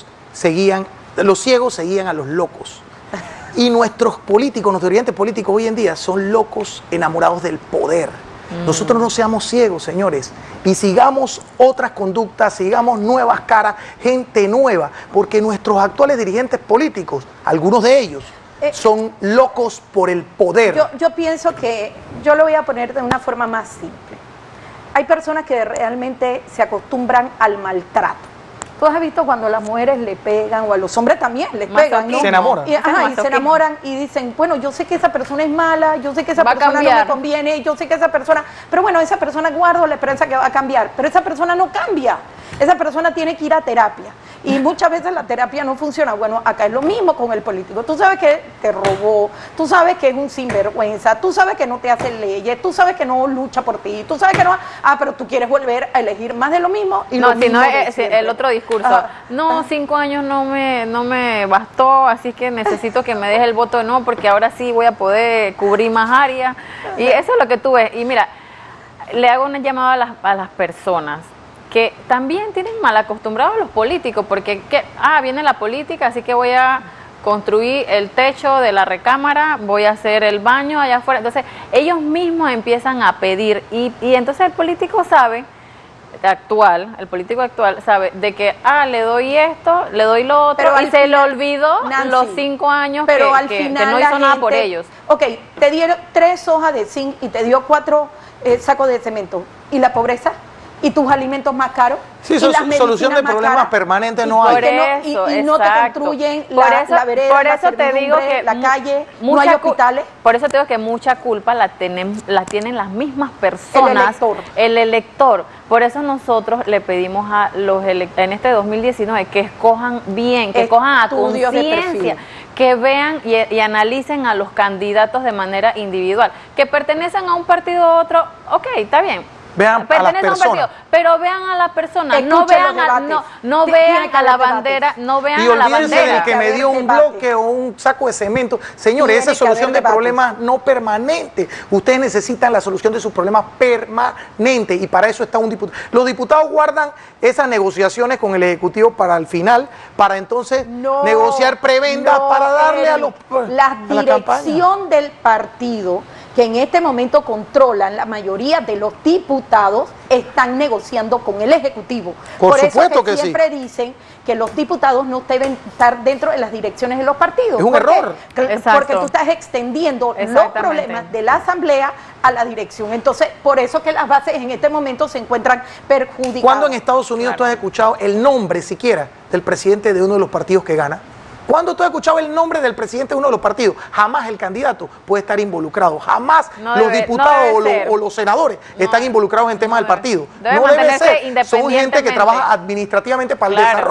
ciegos seguían a los locos. Y nuestros políticos, nuestros dirigentes políticos hoy en día son locos enamorados del poder. Nosotros no seamos ciegos, señores, y sigamos otras conductas, sigamos nuevas caras, gente nueva, porque nuestros actuales dirigentes políticos, algunos de ellos, son locos por el poder. Yo pienso que, yo lo voy a poner de una forma más simple. Hay personas que realmente se acostumbran al maltrato. ¿Tú has visto cuando las mujeres le pegan o a los hombres también les pegan? ¿No? Se enamoran. Y se enamoran y dicen, bueno, yo sé que esa persona es mala, yo sé que esa persona no me conviene, yo sé que esa persona, pero bueno, esa persona guardo la esperanza que va a cambiar, pero esa persona no cambia. Esa persona tiene que ir a terapia y muchas veces la terapia no funciona. Bueno, acá es lo mismo con el político. Tú sabes que te robó, tú sabes que es un sinvergüenza, tú sabes que no te hace leyes, tú sabes que no lucha por ti, tú sabes que no... pero tú quieres volver a elegir más de lo mismo y no, lo mismo es el otro discurso. 5 años no me bastó, así que necesito que me deje el voto no, porque ahora sí voy a poder cubrir más áreas. Y eso es lo que tú ves. Y mira, le hago una llamada a las personas que también tienen mal acostumbrados a los políticos, porque viene la política, así que voy a construir el techo de la recámara, voy a hacer el baño allá afuera. Entonces, ellos mismos empiezan a pedir, y entonces el político actual sabe de que, le doy esto, le doy lo otro, y se le olvidó, Nancy, los 5 años pero al que final no hizo nada por ellos. Ok, te dieron 3 hojas de zinc y te dio 4 sacos de cemento. ¿Y la pobreza? ¿Y tus alimentos más caros? Sí, eso es solución de problemas permanentes, no hay. Y no te construyen la vereda, la servidumbre, la calle, no hay hospitales. Por eso te digo que mucha culpa la tienen las mismas personas, el elector. Por eso nosotros le pedimos a los en este 2019 que escojan bien, que cojan a conciencia, que vean y analicen a los candidatos de manera individual. Que pertenecen a un partido u otro, ok, está bien. Vean a las personas. Pero vean a la persona, no vean a la bandera, no vean a la bandera. Y olvídense del que me dio un bloque o un saco de cemento. Señores, esa es solución de problemas no permanente. Ustedes necesitan la solución de sus problemas permanentes y para eso está un diputado. Los diputados guardan esas negociaciones con el Ejecutivo para el final, para entonces negociar prebendas para darle a la dirección del partido, que en este momento controlan la mayoría de los diputados, están negociando con el Ejecutivo. Por supuesto eso siempre dicen que los diputados no deben estar dentro de las direcciones de los partidos. Es un error. Porque tú estás extendiendo los problemas de la Asamblea a la dirección. Entonces, por eso que las bases en este momento se encuentran perjudicadas. ¿Cuándo en Estados Unidos tú has escuchado el nombre siquiera del presidente de uno de los partidos que gana? ¿Cuándo tú has escuchado el nombre del presidente de uno de los partidos? Jamás el candidato puede estar involucrado. Jamás los diputados o los senadores están involucrados en temas del partido. No debe ser. Son gente que trabaja administrativamente para el desarrollo.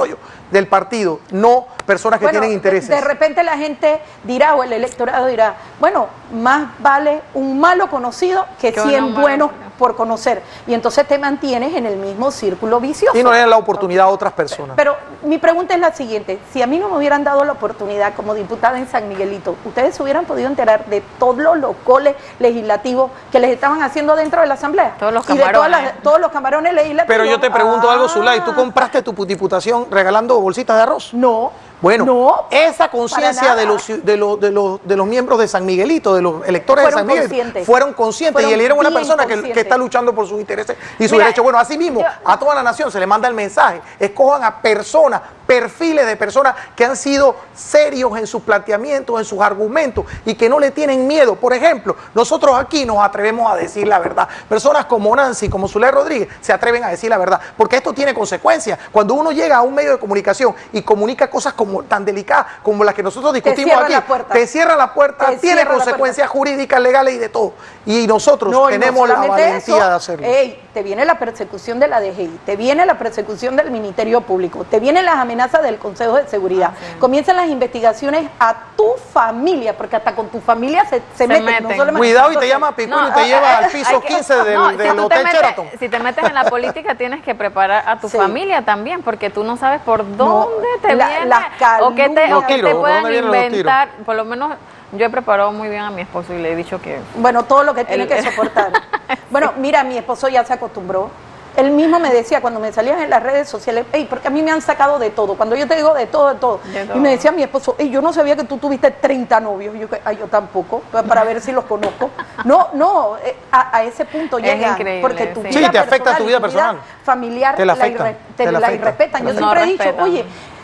del partido, no personas que tienen intereses. De repente la gente dirá, o el electorado dirá, bueno, más vale un malo conocido que 100 buenos por conocer. Y entonces te mantienes en el mismo círculo vicioso. Y no le dan la oportunidad a otras personas. Pero mi pregunta es la siguiente, si a mí no me hubieran dado la oportunidad como diputada en San Miguelito, ¿ustedes se hubieran podido enterar de todos los coles legislativos que les estaban haciendo dentro de la Asamblea? Todos los camarones. Todos los camarones legislativos. Pero yo te pregunto algo, Zulay, ¿tú compraste tu diputación regalando bolsitas de arroz? No. Bueno, esa conciencia de los miembros de San Miguelito, de los electores de San Miguelito, fueron conscientes y eligieron una persona que está luchando por sus intereses y sus derechos. Bueno, así mismo, a toda la nación se le manda el mensaje, escojan a personas, perfiles de personas que han sido serios en sus planteamientos, en sus argumentos y que no le tienen miedo. Por ejemplo, nosotros aquí nos atrevemos a decir la verdad. Personas como Nancy, como Zulay Rodríguez, se atreven a decir la verdad, porque esto tiene consecuencias. Cuando uno llega a un medio de comunicación y comunica cosas tan delicadas como las que nosotros discutimos aquí, te cierra la puerta, tiene consecuencias jurídicas, legales y de todo. Y nosotros tenemos la valentía de hacerlo. Te viene la persecución de la DGI, te viene la persecución del Ministerio Público, te vienen las amenazas del Consejo de Seguridad, comienzan las investigaciones a tu familia, porque hasta con tu familia se meten. No cuidado y te llama Picudo y te lleva al piso 15 del Hotel Sheraton. Si te metes en la política tienes que preparar a tu familia también, porque tú no sabes por dónde te viene o que te puedan inventar. Por lo menos yo he preparado muy bien a mi esposo y le he dicho que... Bueno, todo lo que tiene que soportar. Bueno, mira, mi esposo ya se acostumbró. Él mismo me decía cuando me salían en las redes sociales, porque a mí me han sacado de todo. Cuando yo te digo de todo. Y me decía mi esposo, yo no sabía que tú tuviste 30 novios. Y yo tampoco, para ver si los conozco. No, a ese punto llega. Porque tu vida te afecta tu vida personal. Familiar, te la irrespetan. Yo siempre he dicho, oye...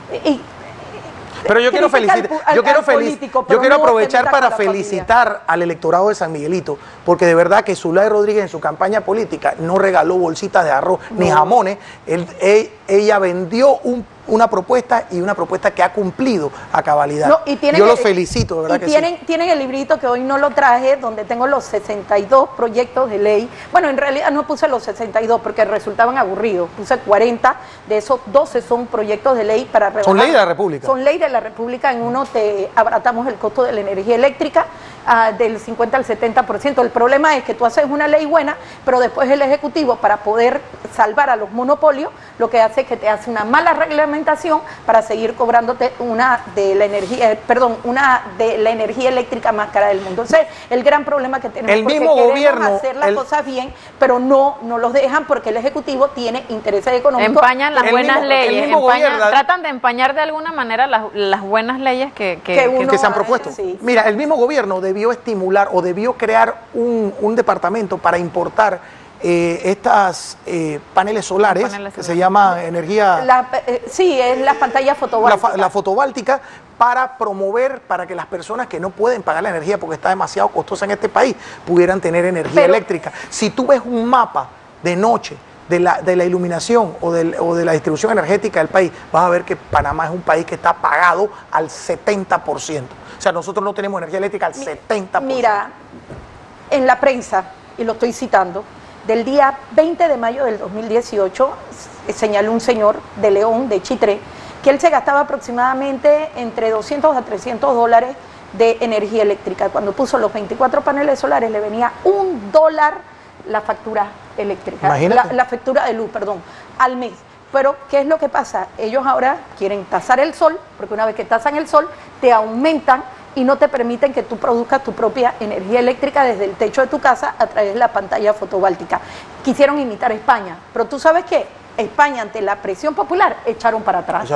Pero yo quiero aprovechar para felicitar al electorado de San Miguelito, porque de verdad que Zulay Rodríguez en su campaña política no regaló bolsitas de arroz ni jamones. Ella vendió una propuesta y una propuesta que ha cumplido a cabalidad. Yo lo felicito, de verdad que sí. Tienen el librito que hoy no lo traje, donde tengo los 62 proyectos de ley. Bueno, en realidad no puse los 62 porque resultaban aburridos. Puse 40, de esos 12 son proyectos de ley para rebajar. ¿Son ley de la República? Son ley de la República. En uno te abaratamos el costo de la energía eléctrica del 50 al 70%. El problema es que tú haces una ley buena, pero después el Ejecutivo, para poder salvar a los monopolios, lo que hace es que te hace una mala reglamentación para seguir cobrándote una de la energía eléctrica más cara del mundo. Entonces, el gran problema que tenemos es que queremos hacer las cosas bien, pero no los dejan porque el Ejecutivo tiene intereses económicos. Empañan las buenas leyes, tratan de empañar de alguna manera las buenas leyes que se han propuesto. Sí. Mira, el mismo gobierno debió estimular o debió crear un departamento para importar estas paneles solares, que se llama energía... es la pantalla fotovoltaica. La fotovoltaica, para promover, para que las personas que no pueden pagar la energía porque está demasiado costosa en este país, pudieran tener energía eléctrica. Si tú ves un mapa de noche de la iluminación o de la distribución energética del país, vas a ver que Panamá es un país que está pagado al 70%. O sea, nosotros no tenemos energía eléctrica al 70%. Mira, en la prensa, y lo estoy citando, del día 20 de mayo del 2018, señaló un señor de León, de Chitré, que él se gastaba aproximadamente entre 200 a 300 dólares de energía eléctrica. Cuando puso los 24 paneles solares, le venía $1 la factura eléctrica, la factura de luz, perdón, al mes. Pero, ¿qué es lo que pasa? Ellos ahora quieren tasar el sol, porque una vez que tasan el sol, te aumentan y no te permiten que tú produzcas tu propia energía eléctrica desde el techo de tu casa a través de la pantalla fotovoltaica. Quisieron imitar a España, pero tú sabes qué, España, ante la presión popular, echaron para atrás.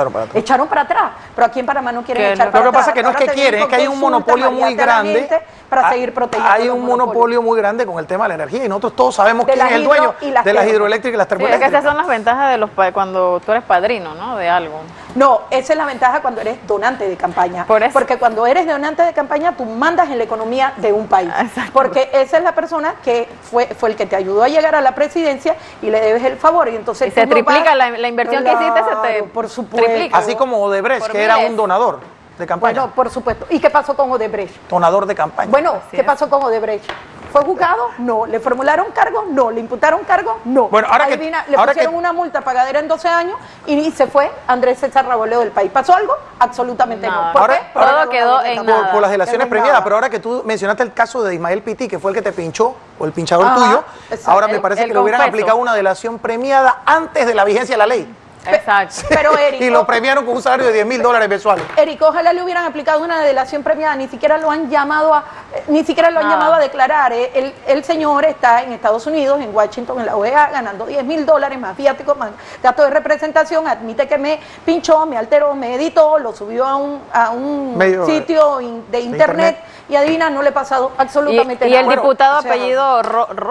Pero aquí en Panamá no quieren echar para atrás. Lo que pasa es que no es que quieren, es que hay un monopolio muy grande para seguir protegiendo. Hay un monopolio muy grande con el tema de la energía y nosotros todos sabemos quién es el dueño de las hidroeléctricas y las termoeléctricas. Es que esas son las ventajas de cuando tú eres padrino, ¿no? De algo. No, esa es la ventaja cuando eres donante de campaña. Porque cuando eres donante de campaña, tú mandas en la economía de un país. Exacto. Porque esa es la persona que fue el que te ayudó a llegar a la presidencia y le debes el favor. Y entonces se triplica la inversión que hiciste, por supuesto. Triplica. Así como Odebrecht, que era un donador de campaña. Bueno, por supuesto. ¿Y qué pasó con Odebrecht? Donador de campaña. Bueno, ¿qué pasó con Odebrecht? ¿Fue juzgado? No. ¿Le formularon cargos? No. ¿Le imputaron cargos? No. Bueno, ahora Adivina, que, le ahora pusieron una multa pagadera en 12 años y se fue Andrés César Raboleo del país. ¿Pasó algo? Absolutamente no. ¿Por qué? Todo quedó en nada. Por las delaciones Quedó en premiadas, nada. pero ahora que tú mencionaste el caso de Ismael Pití, que fue el que te pinchó, o el pinchador Ajá, tuyo, exacto. ahora me parece El que le hubieran confeso. aplicado una delación premiada antes de la vigencia de la ley. Exacto. Pero Eric, Y lo premiaron con un salario de $10,000 mensuales. Eric, ojalá le hubieran aplicado una delación premiada, ni siquiera lo han llamado a, llamado a declarar. El señor está en Estados Unidos, en Washington, en la OEA, ganando $10,000 más viáticos, más gasto de representación, admite que me pinchó, me alteró, me editó, lo subió a un Medio sitio de internet y adivina, no le ha pasado absolutamente Y nada. el diputado O sea, apellido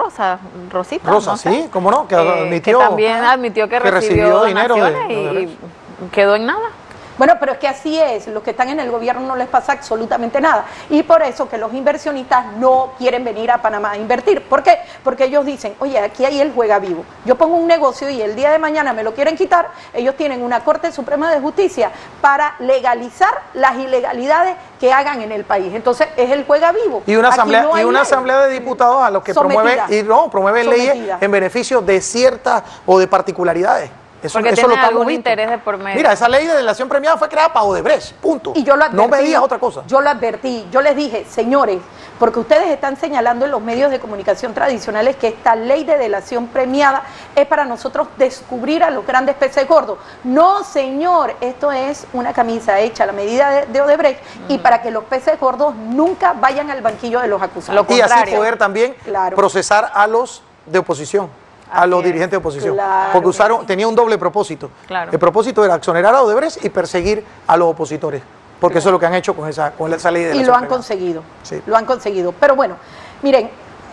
Rosita. Rosa, no sé, sí, cómo no, que que admitió también admitió que recibió dinero donaciones de y quedó en nada. Bueno, pero es que así es, los que están en el gobierno no les pasa absolutamente nada. Y por eso que los inversionistas no quieren venir a Panamá a invertir. ¿Por qué? Porque ellos dicen, oye, aquí hay el juega vivo. Yo pongo un negocio y el día de mañana me lo quieren quitar. Ellos tienen una Corte Suprema de Justicia para legalizar las ilegalidades que hagan en el país. Entonces, es el juega vivo. Y una Aquí asamblea, no hay ley. asamblea de diputados a los que Sometida. promueven Sometida. leyes en beneficio de ciertas o de particularidades. Porque eso tiene lo estamos algún viendo. interés de por medio. Mira, esa ley de delación premiada fue creada para Odebrecht, punto. Y yo lo advertí. No me digas otra cosa. Yo lo advertí. Yo les dije, señores, porque ustedes están señalando en los medios de comunicación tradicionales que esta ley de delación premiada es para nosotros descubrir a los grandes peces gordos. No, señor, esto es una camisa hecha a la medida de Odebrecht y para que los peces gordos nunca vayan al banquillo de los acusados. Y así poder también Claro. procesar a los de oposición. A los dirigentes de oposición. Claro porque que tenía un doble propósito. Claro. El propósito era exonerar a Odebrecht y perseguir a los opositores. Porque eso es lo que han hecho con esa ley de Y delación lo han premiada. conseguido. Sí. Lo han conseguido. Pero bueno, miren,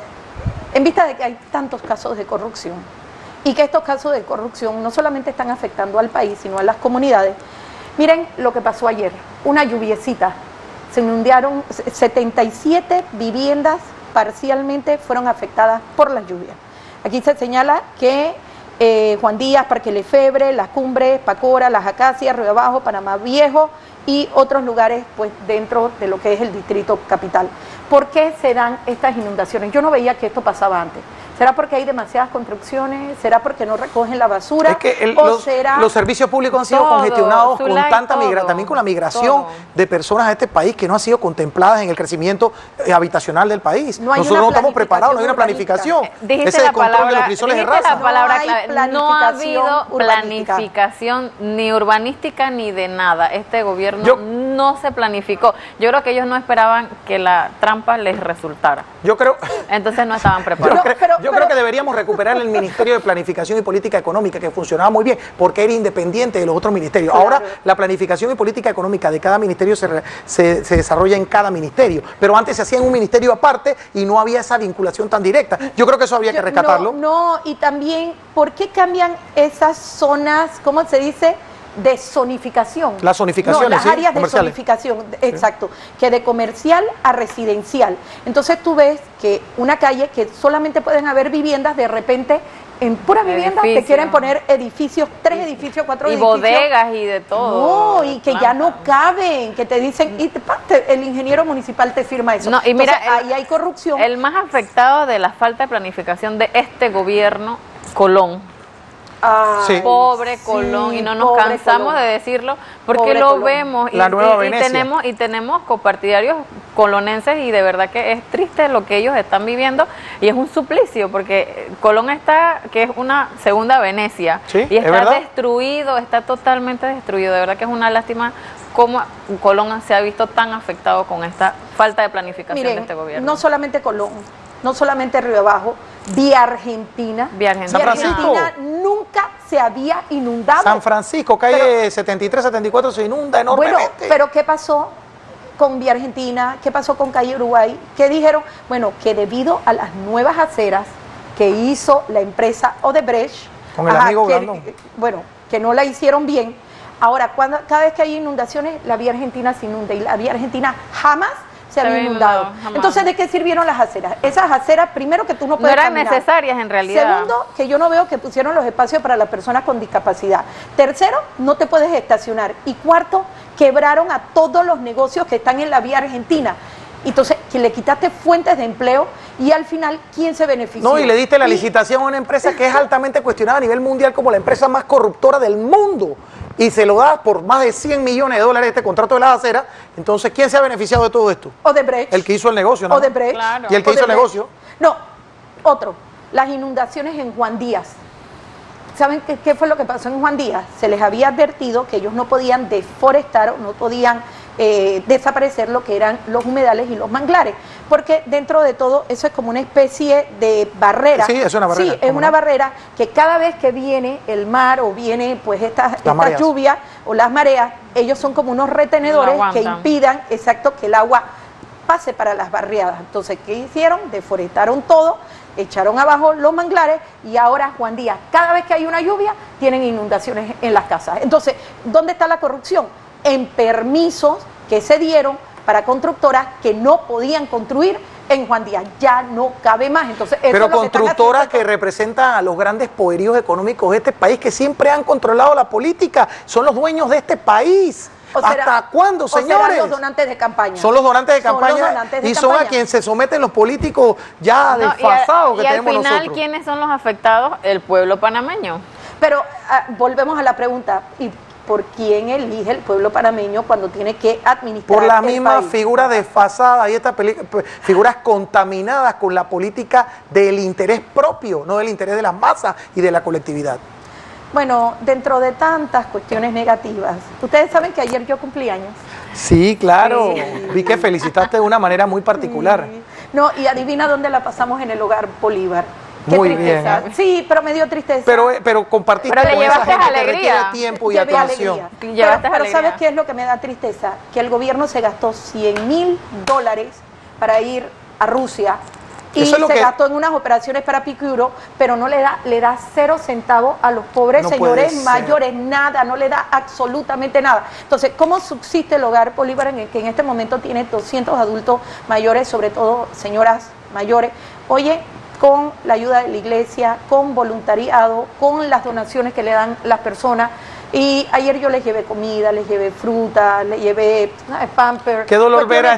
en vista de que hay tantos casos de corrupción y que estos casos de corrupción no solamente están afectando al país, sino a las comunidades, miren lo que pasó ayer. Una lluviecita. Se inundaron 77 viviendas parcialmente fueron afectadas por las lluvias. Aquí se señala que Juan Díaz, Parque Lefebvre, Las Cumbres, Pacora, Las Acacias, Río Abajo, Panamá Viejo y otros lugares pues dentro de lo que es el distrito capital. ¿Por qué se dan estas inundaciones? Yo no veía que esto pasaba antes. ¿Será porque hay demasiadas construcciones? ¿Será porque no recogen la basura? Es que será los servicios públicos han sido Todo, congestionados con Zulay, tanta todo, migración, también con la migración todo. de personas a este país que no han sido contempladas en el crecimiento habitacional del país. No hay Nosotros una no estamos preparados, no hay una planificación planificación. Dijiste Ese es la el control de los palabra, crisoles de dijiste raza. la palabra No hay clave. No ha planificación habido urbanística. planificación ni urbanística ni de nada. Este gobierno no se planificó. Yo creo que ellos no esperaban que la trampa les resultara. Yo creo, Entonces no estaban preparados. yo creo que deberíamos recuperar el Ministerio de Planificación y Política Económica, que funcionaba muy bien, porque era independiente de los otros ministerios. Claro. Ahora, la planificación y política económica de cada ministerio se desarrolla en cada ministerio, pero antes se hacía en un ministerio aparte y no había esa vinculación tan directa. Yo creo que eso habría que rescatarlo. No, y también, ¿por qué cambian esas zonas, cómo se dice? De zonificación. Las zonificaciones, no, las sí, áreas de comerciales. zonificación, exacto, que de comercial a residencial. Entonces tú ves que una calle que solamente pueden haber viviendas, de repente en pura vivienda te Edificio. quieren poner edificios, 3 edificios, 4 Y edificios. bodegas y de todo. No, y que ya no caben, que te dicen, y el ingeniero municipal te firma eso. No, y mira, entonces, ahí hay corrupción. El más afectado de la falta de planificación de este gobierno, Colón. Sí. Pobre Colón, y no nos pobre cansamos Colón. de decirlo porque Pobre lo Colón. vemos La nueva Venecia. y tenemos copartidarios colonenses y de verdad que es triste lo que ellos están viviendo y es un suplicio porque Colón está, que es una segunda Venecia, Sí, y es está verdad. destruido, está totalmente destruido, de verdad que es una lástima cómo Colón se ha visto tan afectado con esta falta de planificación de Miren, este gobierno. no solamente Colón, no solamente Río Abajo, Vía Argentina. Vía Argentina. San Francisco. Vía Argentina nunca se había inundado. San Francisco, calle 73, 74, se inunda enormemente. Bueno, pero ¿qué pasó con Vía Argentina? ¿Qué pasó con calle Uruguay? ¿Qué dijeron? Bueno, que debido a las nuevas aceras que hizo la empresa Odebrecht, Con el amigo que, Blandón. bueno, que no la hicieron bien. Ahora, cada vez que hay inundaciones, la Vía Argentina se inunda y la Vía Argentina jamás se había inundado. jamás. Entonces, ¿de qué sirvieron las aceras? Esas aceras, primero que tú no No puedes eran caminar. necesarias en realidad. Segundo, que yo no veo que pusieron los espacios para las personas con discapacidad. Tercero, no te puedes estacionar. Y cuarto, quebraron a todos los negocios que están en la Vía Argentina. Entonces, que le quitaste fuentes de empleo Y al final, ¿quién se benefició? No, y le diste la licitación a una empresa que es altamente cuestionada a nivel mundial como la empresa más corruptora del mundo. Y se lo das por más de 100 millones de dólares este contrato de las aceras. Entonces, ¿quién se ha beneficiado de todo esto? Odebrecht. El que hizo el negocio, ¿no? Odebrecht. Claro. ¿Y el que hizo el negocio? No, otro. Las inundaciones en Juan Díaz. ¿Saben qué fue lo que pasó en Juan Díaz? Se les había advertido que ellos no podían deforestar, no podían desaparecer lo que eran los humedales y los manglares, porque dentro de todo eso es como una especie de barrera. Sí, es una barrera. Sí, es una barrera que cada vez que viene el mar o viene pues estas lluvias o las mareas, ellos son como unos retenedores que impidan, exacto, que el agua pase para las barriadas. Entonces, ¿qué hicieron? Deforestaron todo, echaron abajo los manglares y ahora, Juan Díaz, cada vez que hay una lluvia, tienen inundaciones en las casas. Entonces, ¿dónde está la corrupción? En permisos que se dieron para constructoras que no podían construir en Juan Díaz. Ya no cabe más. Entonces, eso pero es lo constructoras que representan a los grandes poderíos económicos de este país, que siempre han controlado la política, son los dueños de este país. ¿Hasta cuándo, señores? Son los donantes de campaña. Son los donantes de campaña y son a quien se someten los políticos ya desfasados que tenemos nosotros. Y al final, ¿quiénes son los afectados? El pueblo panameño. Pero volvemos a la pregunta, ¿y por quién elige el pueblo panameño cuando tiene que administrar? Por la misma figura desfasada y estas figuras contaminadas con la política del interés propio, no del interés de las masas y de la colectividad. Bueno, dentro de tantas cuestiones negativas, ustedes saben que ayer yo cumplí años. Sí, claro. Sí. Vi que felicitaste de una manera muy particular. Sí. No, y adivina dónde la pasamos, en el hogar Bolívar. Qué muy tristeza. bien. Sí, pero me dio tristeza. Pero compartiste con esa gente que requiere tiempo y atención. Pero ¿sabes qué es lo que me da tristeza? Que el gobierno se gastó $100.000 para ir a Rusia. Y se gastó en unas operaciones para Picuro, pero no le da 0 centavos a los pobres señores mayores, nada, no le da absolutamente nada. Entonces, ¿cómo subsiste el hogar Bolívar, que en este momento tiene 200 adultos mayores, sobre todo señoras mayores? Oye, con la ayuda de la iglesia, con voluntariado, con las donaciones que le dan las personas. Y ayer yo les llevé comida, les llevé fruta, les llevé pamper. Qué dolor ver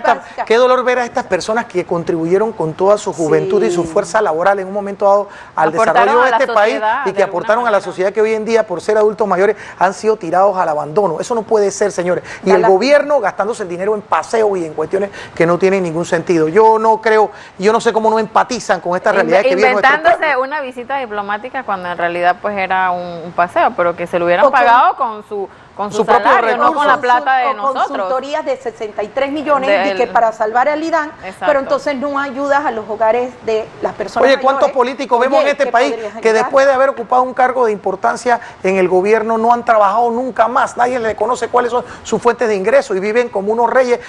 a estas personas que contribuyeron con toda su juventud y su fuerza laboral en un momento dado al desarrollo de este país y que aportaron a la sociedad, que hoy en día, por ser adultos mayores, han sido tirados al abandono. Eso no puede ser, señores. Y el gobierno gastándose el dinero en paseos y en cuestiones que no tienen ningún sentido. Yo no sé cómo no empatizan con esta realidad que vive nuestro pueblo. Inventándose una visita diplomática cuando en realidad pues era un paseo, pero que se lo hubieran pagado con su salario, no con la plata de nosotros. Consultorías de 63 millones y que para salvar al IDAN, pero entonces no ayudas a los hogares de las personas mayores. ¿Cuántos políticos vemos en este país que después de haber ocupado un cargo de importancia en el gobierno no han trabajado nunca más? Nadie le conoce cuáles son sus fuentes de ingresos y viven como unos reyes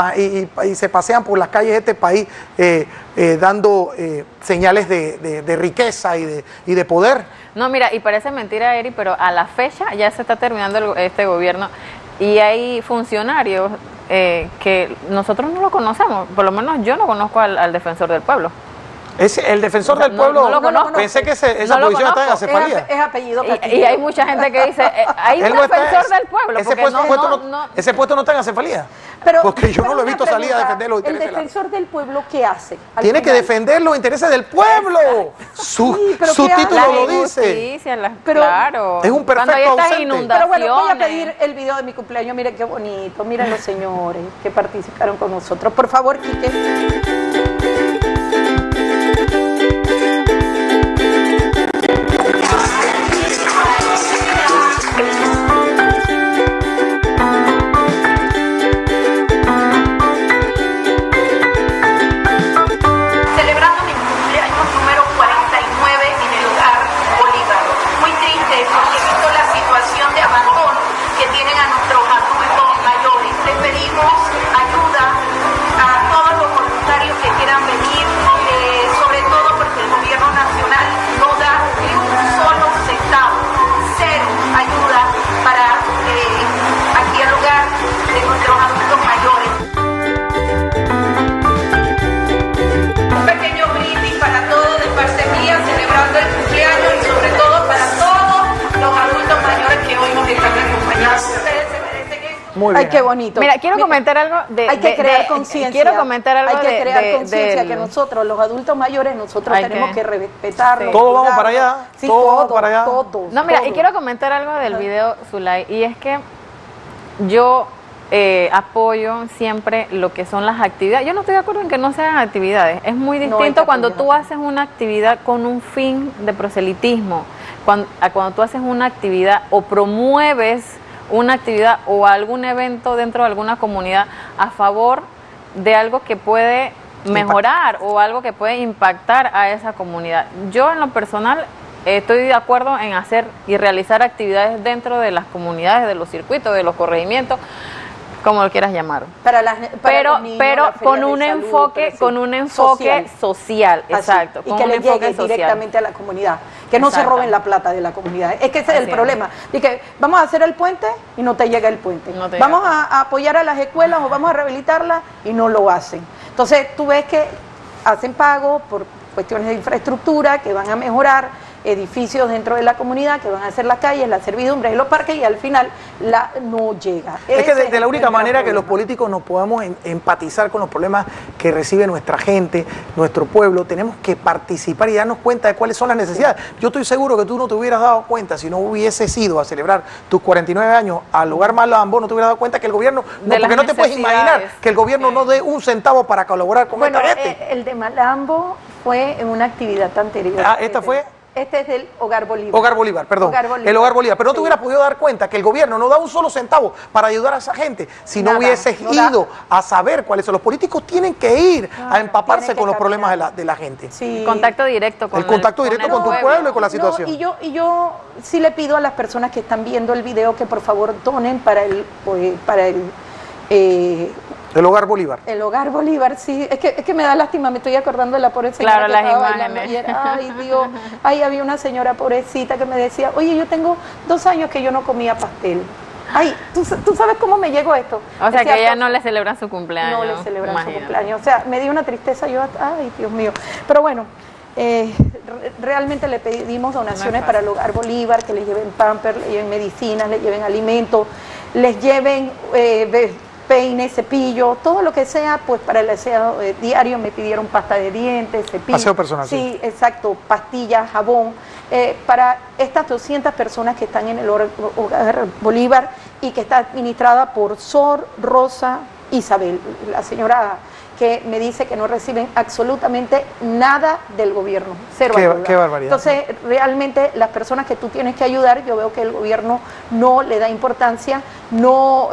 y se pasean por las calles de este país dando señales de riqueza y de poder. No, mira, y parece mentira, Eri, pero a la fecha ya se está terminando este gobierno y hay funcionarios que nosotros no lo conocemos, por lo menos yo no conozco al defensor del pueblo. El defensor del pueblo, no lo conozco. Pensé que esa posición está en Acefalía. Es apellido Castillo. Y hay mucha gente que dice, hay un defensor del pueblo. Ese puesto no está en Acefalía. Porque yo no lo he visto salir a defender los intereses. ¿El defensor del pueblo qué hace? Tiene que defender los intereses del pueblo. Su título lo dice. Claro. Es un perfecto ausente. Pero bueno, voy a pedir el video de mi cumpleaños. Miren qué bonito. Miren los señores que participaron con nosotros. Por favor, Quique. Que Ay, qué bonito. Mira, quiero comentar algo de... Hay que crear conciencia. Quiero comentar algo Hay que crear conciencia que nosotros, los adultos mayores, nosotros tenemos que respetarlos. Todos vamos para allá. Sí, todos vamos para allá. Todos. No, mira, y quiero comentar algo del video, Zulay, y es que yo apoyo siempre lo que son las actividades. Yo no estoy de acuerdo en que no se hagan actividades. Es muy distinto cuando tú haces una actividad con un fin de proselitismo, cuando tú haces una actividad o promueves una actividad o algún evento dentro de alguna comunidad a favor de algo que puede mejorar o algo que puede impactar a esa comunidad. Yo en lo personal estoy de acuerdo en hacer y realizar actividades dentro de las comunidades, de los circuitos, de los corregimientos, como lo quieras llamar. Pero con un enfoque social, exacto. Y que le llegue directamente a la comunidad, que no se roben la plata de la comunidad. Es que ese es el problema. Y que vamos a hacer el puente y no te llega el puente. Vamos a apoyar a las escuelas o vamos a rehabilitarlas y no lo hacen. Entonces tú ves que hacen pago por cuestiones de infraestructura que van a mejorar edificios dentro de la comunidad, que van a hacer las calles, las servidumbres y los parques, y al final no llega. Es que de la única manera que los políticos nos podamos empatizar con los problemas que recibe nuestra gente, nuestro pueblo, tenemos que participar y darnos cuenta de cuáles son las necesidades. Yo estoy seguro que tú no te hubieras dado cuenta, si no hubieses ido a celebrar tus 49 años al Hogar Malambo, no te hubieras dado cuenta que el gobierno, porque no te puedes imaginar que el gobierno no dé un centavo para colaborar con esta gente. El de Malambo fue en una actividad anterior. ¿Esta fue? Este es del Hogar Bolívar. Hogar Bolívar, perdón. El Hogar Bolívar. Pero no te hubieras podido dar cuenta que el gobierno no da un solo centavo para ayudar a esa gente si no hubieses ido a saber cuáles son. Los políticos tienen que ir a empaparse con los problemas de la gente. Sí. Contacto directo con el contacto directo con tu pueblo y con la situación. Y yo sí le pido a las personas que están viendo el video que por favor donen para el Hogar Bolívar. El Hogar Bolívar, sí. Es que me da lástima, me estoy acordando de la pobre señora que estaba bailando ayer. Ay, Dios. Ay, había una señora pobrecita que me decía, oye, yo tengo 2 años que yo no comía pastel. Ay, ¿tú sabes cómo me llegó esto? O sea, que ella no le celebran su cumpleaños. No le celebran su cumpleaños. O sea, me dio una tristeza yo, ay, Dios mío. Pero bueno, realmente le pedimos donaciones para el Hogar Bolívar, que les lleven pampers, les lleven medicinas, les lleven alimentos, les lleven peine, cepillo, todo lo que sea, pues para el aseo diario. Me pidieron pasta de dientes, cepillo. Aseo personal. Sí, exacto, pastillas, jabón, para estas 200 personas que están en el Hogar Bolívar y que está administrada por Sor Rosa Isabel, la señora que me dice que no reciben absolutamente nada del gobierno, cero ayuda. Qué barbaridad. Entonces, realmente las personas que tú tienes que ayudar, yo veo que el gobierno no le da importancia, no,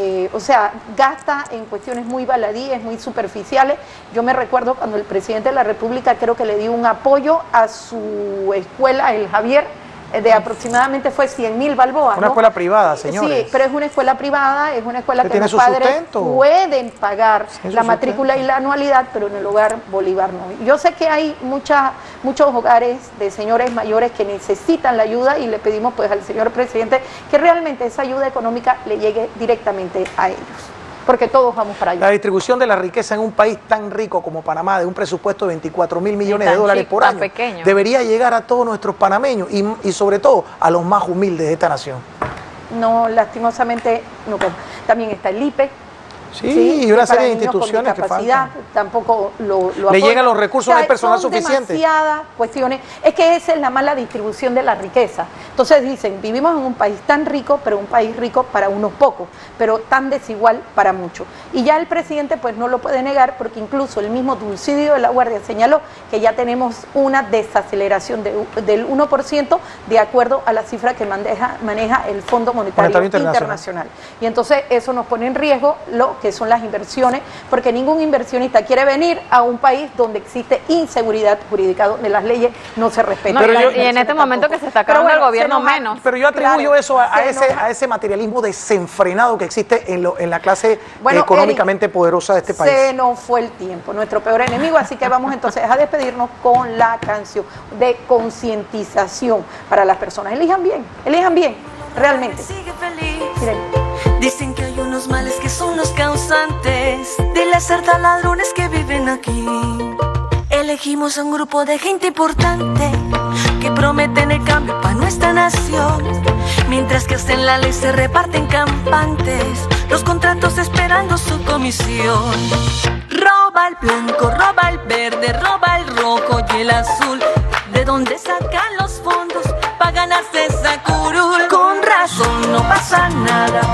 o sea, gasta en cuestiones muy baladíes, muy superficiales. Yo me recuerdo cuando el presidente de la República creo que le dio un apoyo a su escuela, el Javier, de aproximadamente fue 100.000 balboas. Una escuela privada, señores. Sí, pero es una escuela privada, es una escuela que los padres pueden pagar la matrícula y la anualidad, pero en el Hogar Bolívar no. Yo sé que hay muchos hogares de señores mayores que necesitan la ayuda y le pedimos pues al señor presidente que realmente esa ayuda económica le llegue directamente a ellos, porque todos vamos para allá. La distribución de la riqueza en un país tan rico como Panamá, de un presupuesto de 24.000 millones de dólares por año, debería llegar a todos nuestros panameños y sobre todo a los más humildes de esta nación. No, lastimosamente, no. También está el IPE. Sí, y una serie de instituciones que faltan. Tampoco lo le llegan los recursos, no hay personal suficiente. Demasiadas cuestiones. Es que esa es la mala distribución de la riqueza. Entonces dicen, vivimos en un país tan rico, pero un país rico para unos pocos, pero tan desigual para muchos. Y ya el presidente pues no lo puede negar, porque incluso el mismo Dulcidio de la Guardia señaló que ya tenemos una desaceleración del 1% de acuerdo a la cifra que maneja el Fondo Monetario Internacional. Y entonces eso nos pone en riesgo lo que son las inversiones, porque ningún inversionista quiere venir a un país donde existe inseguridad jurídica, donde las leyes no se respetan. Y en este momento que se está acabando el gobierno menos. Pero yo atribuyo eso a ese materialismo desenfrenado que existe en la clase económicamente poderosa de este país. Se nos fue el tiempo, nuestro peor enemigo, así que vamos entonces a despedirnos con la canción de concientización para las personas. Elijan bien, realmente. Miren. Dicen que hay unos males que son los causantes de las sarta ladrones que viven aquí. Elegimos a un grupo de gente importante que prometen el cambio para nuestra nación. Mientras que hasta en la ley se reparten campantes, los contratos esperando su comisión. Roba el blanco, roba el verde, roba el rojo y el azul. ¿De dónde sacan los fondos para ganarse esa curul? Con razón no pasa nada,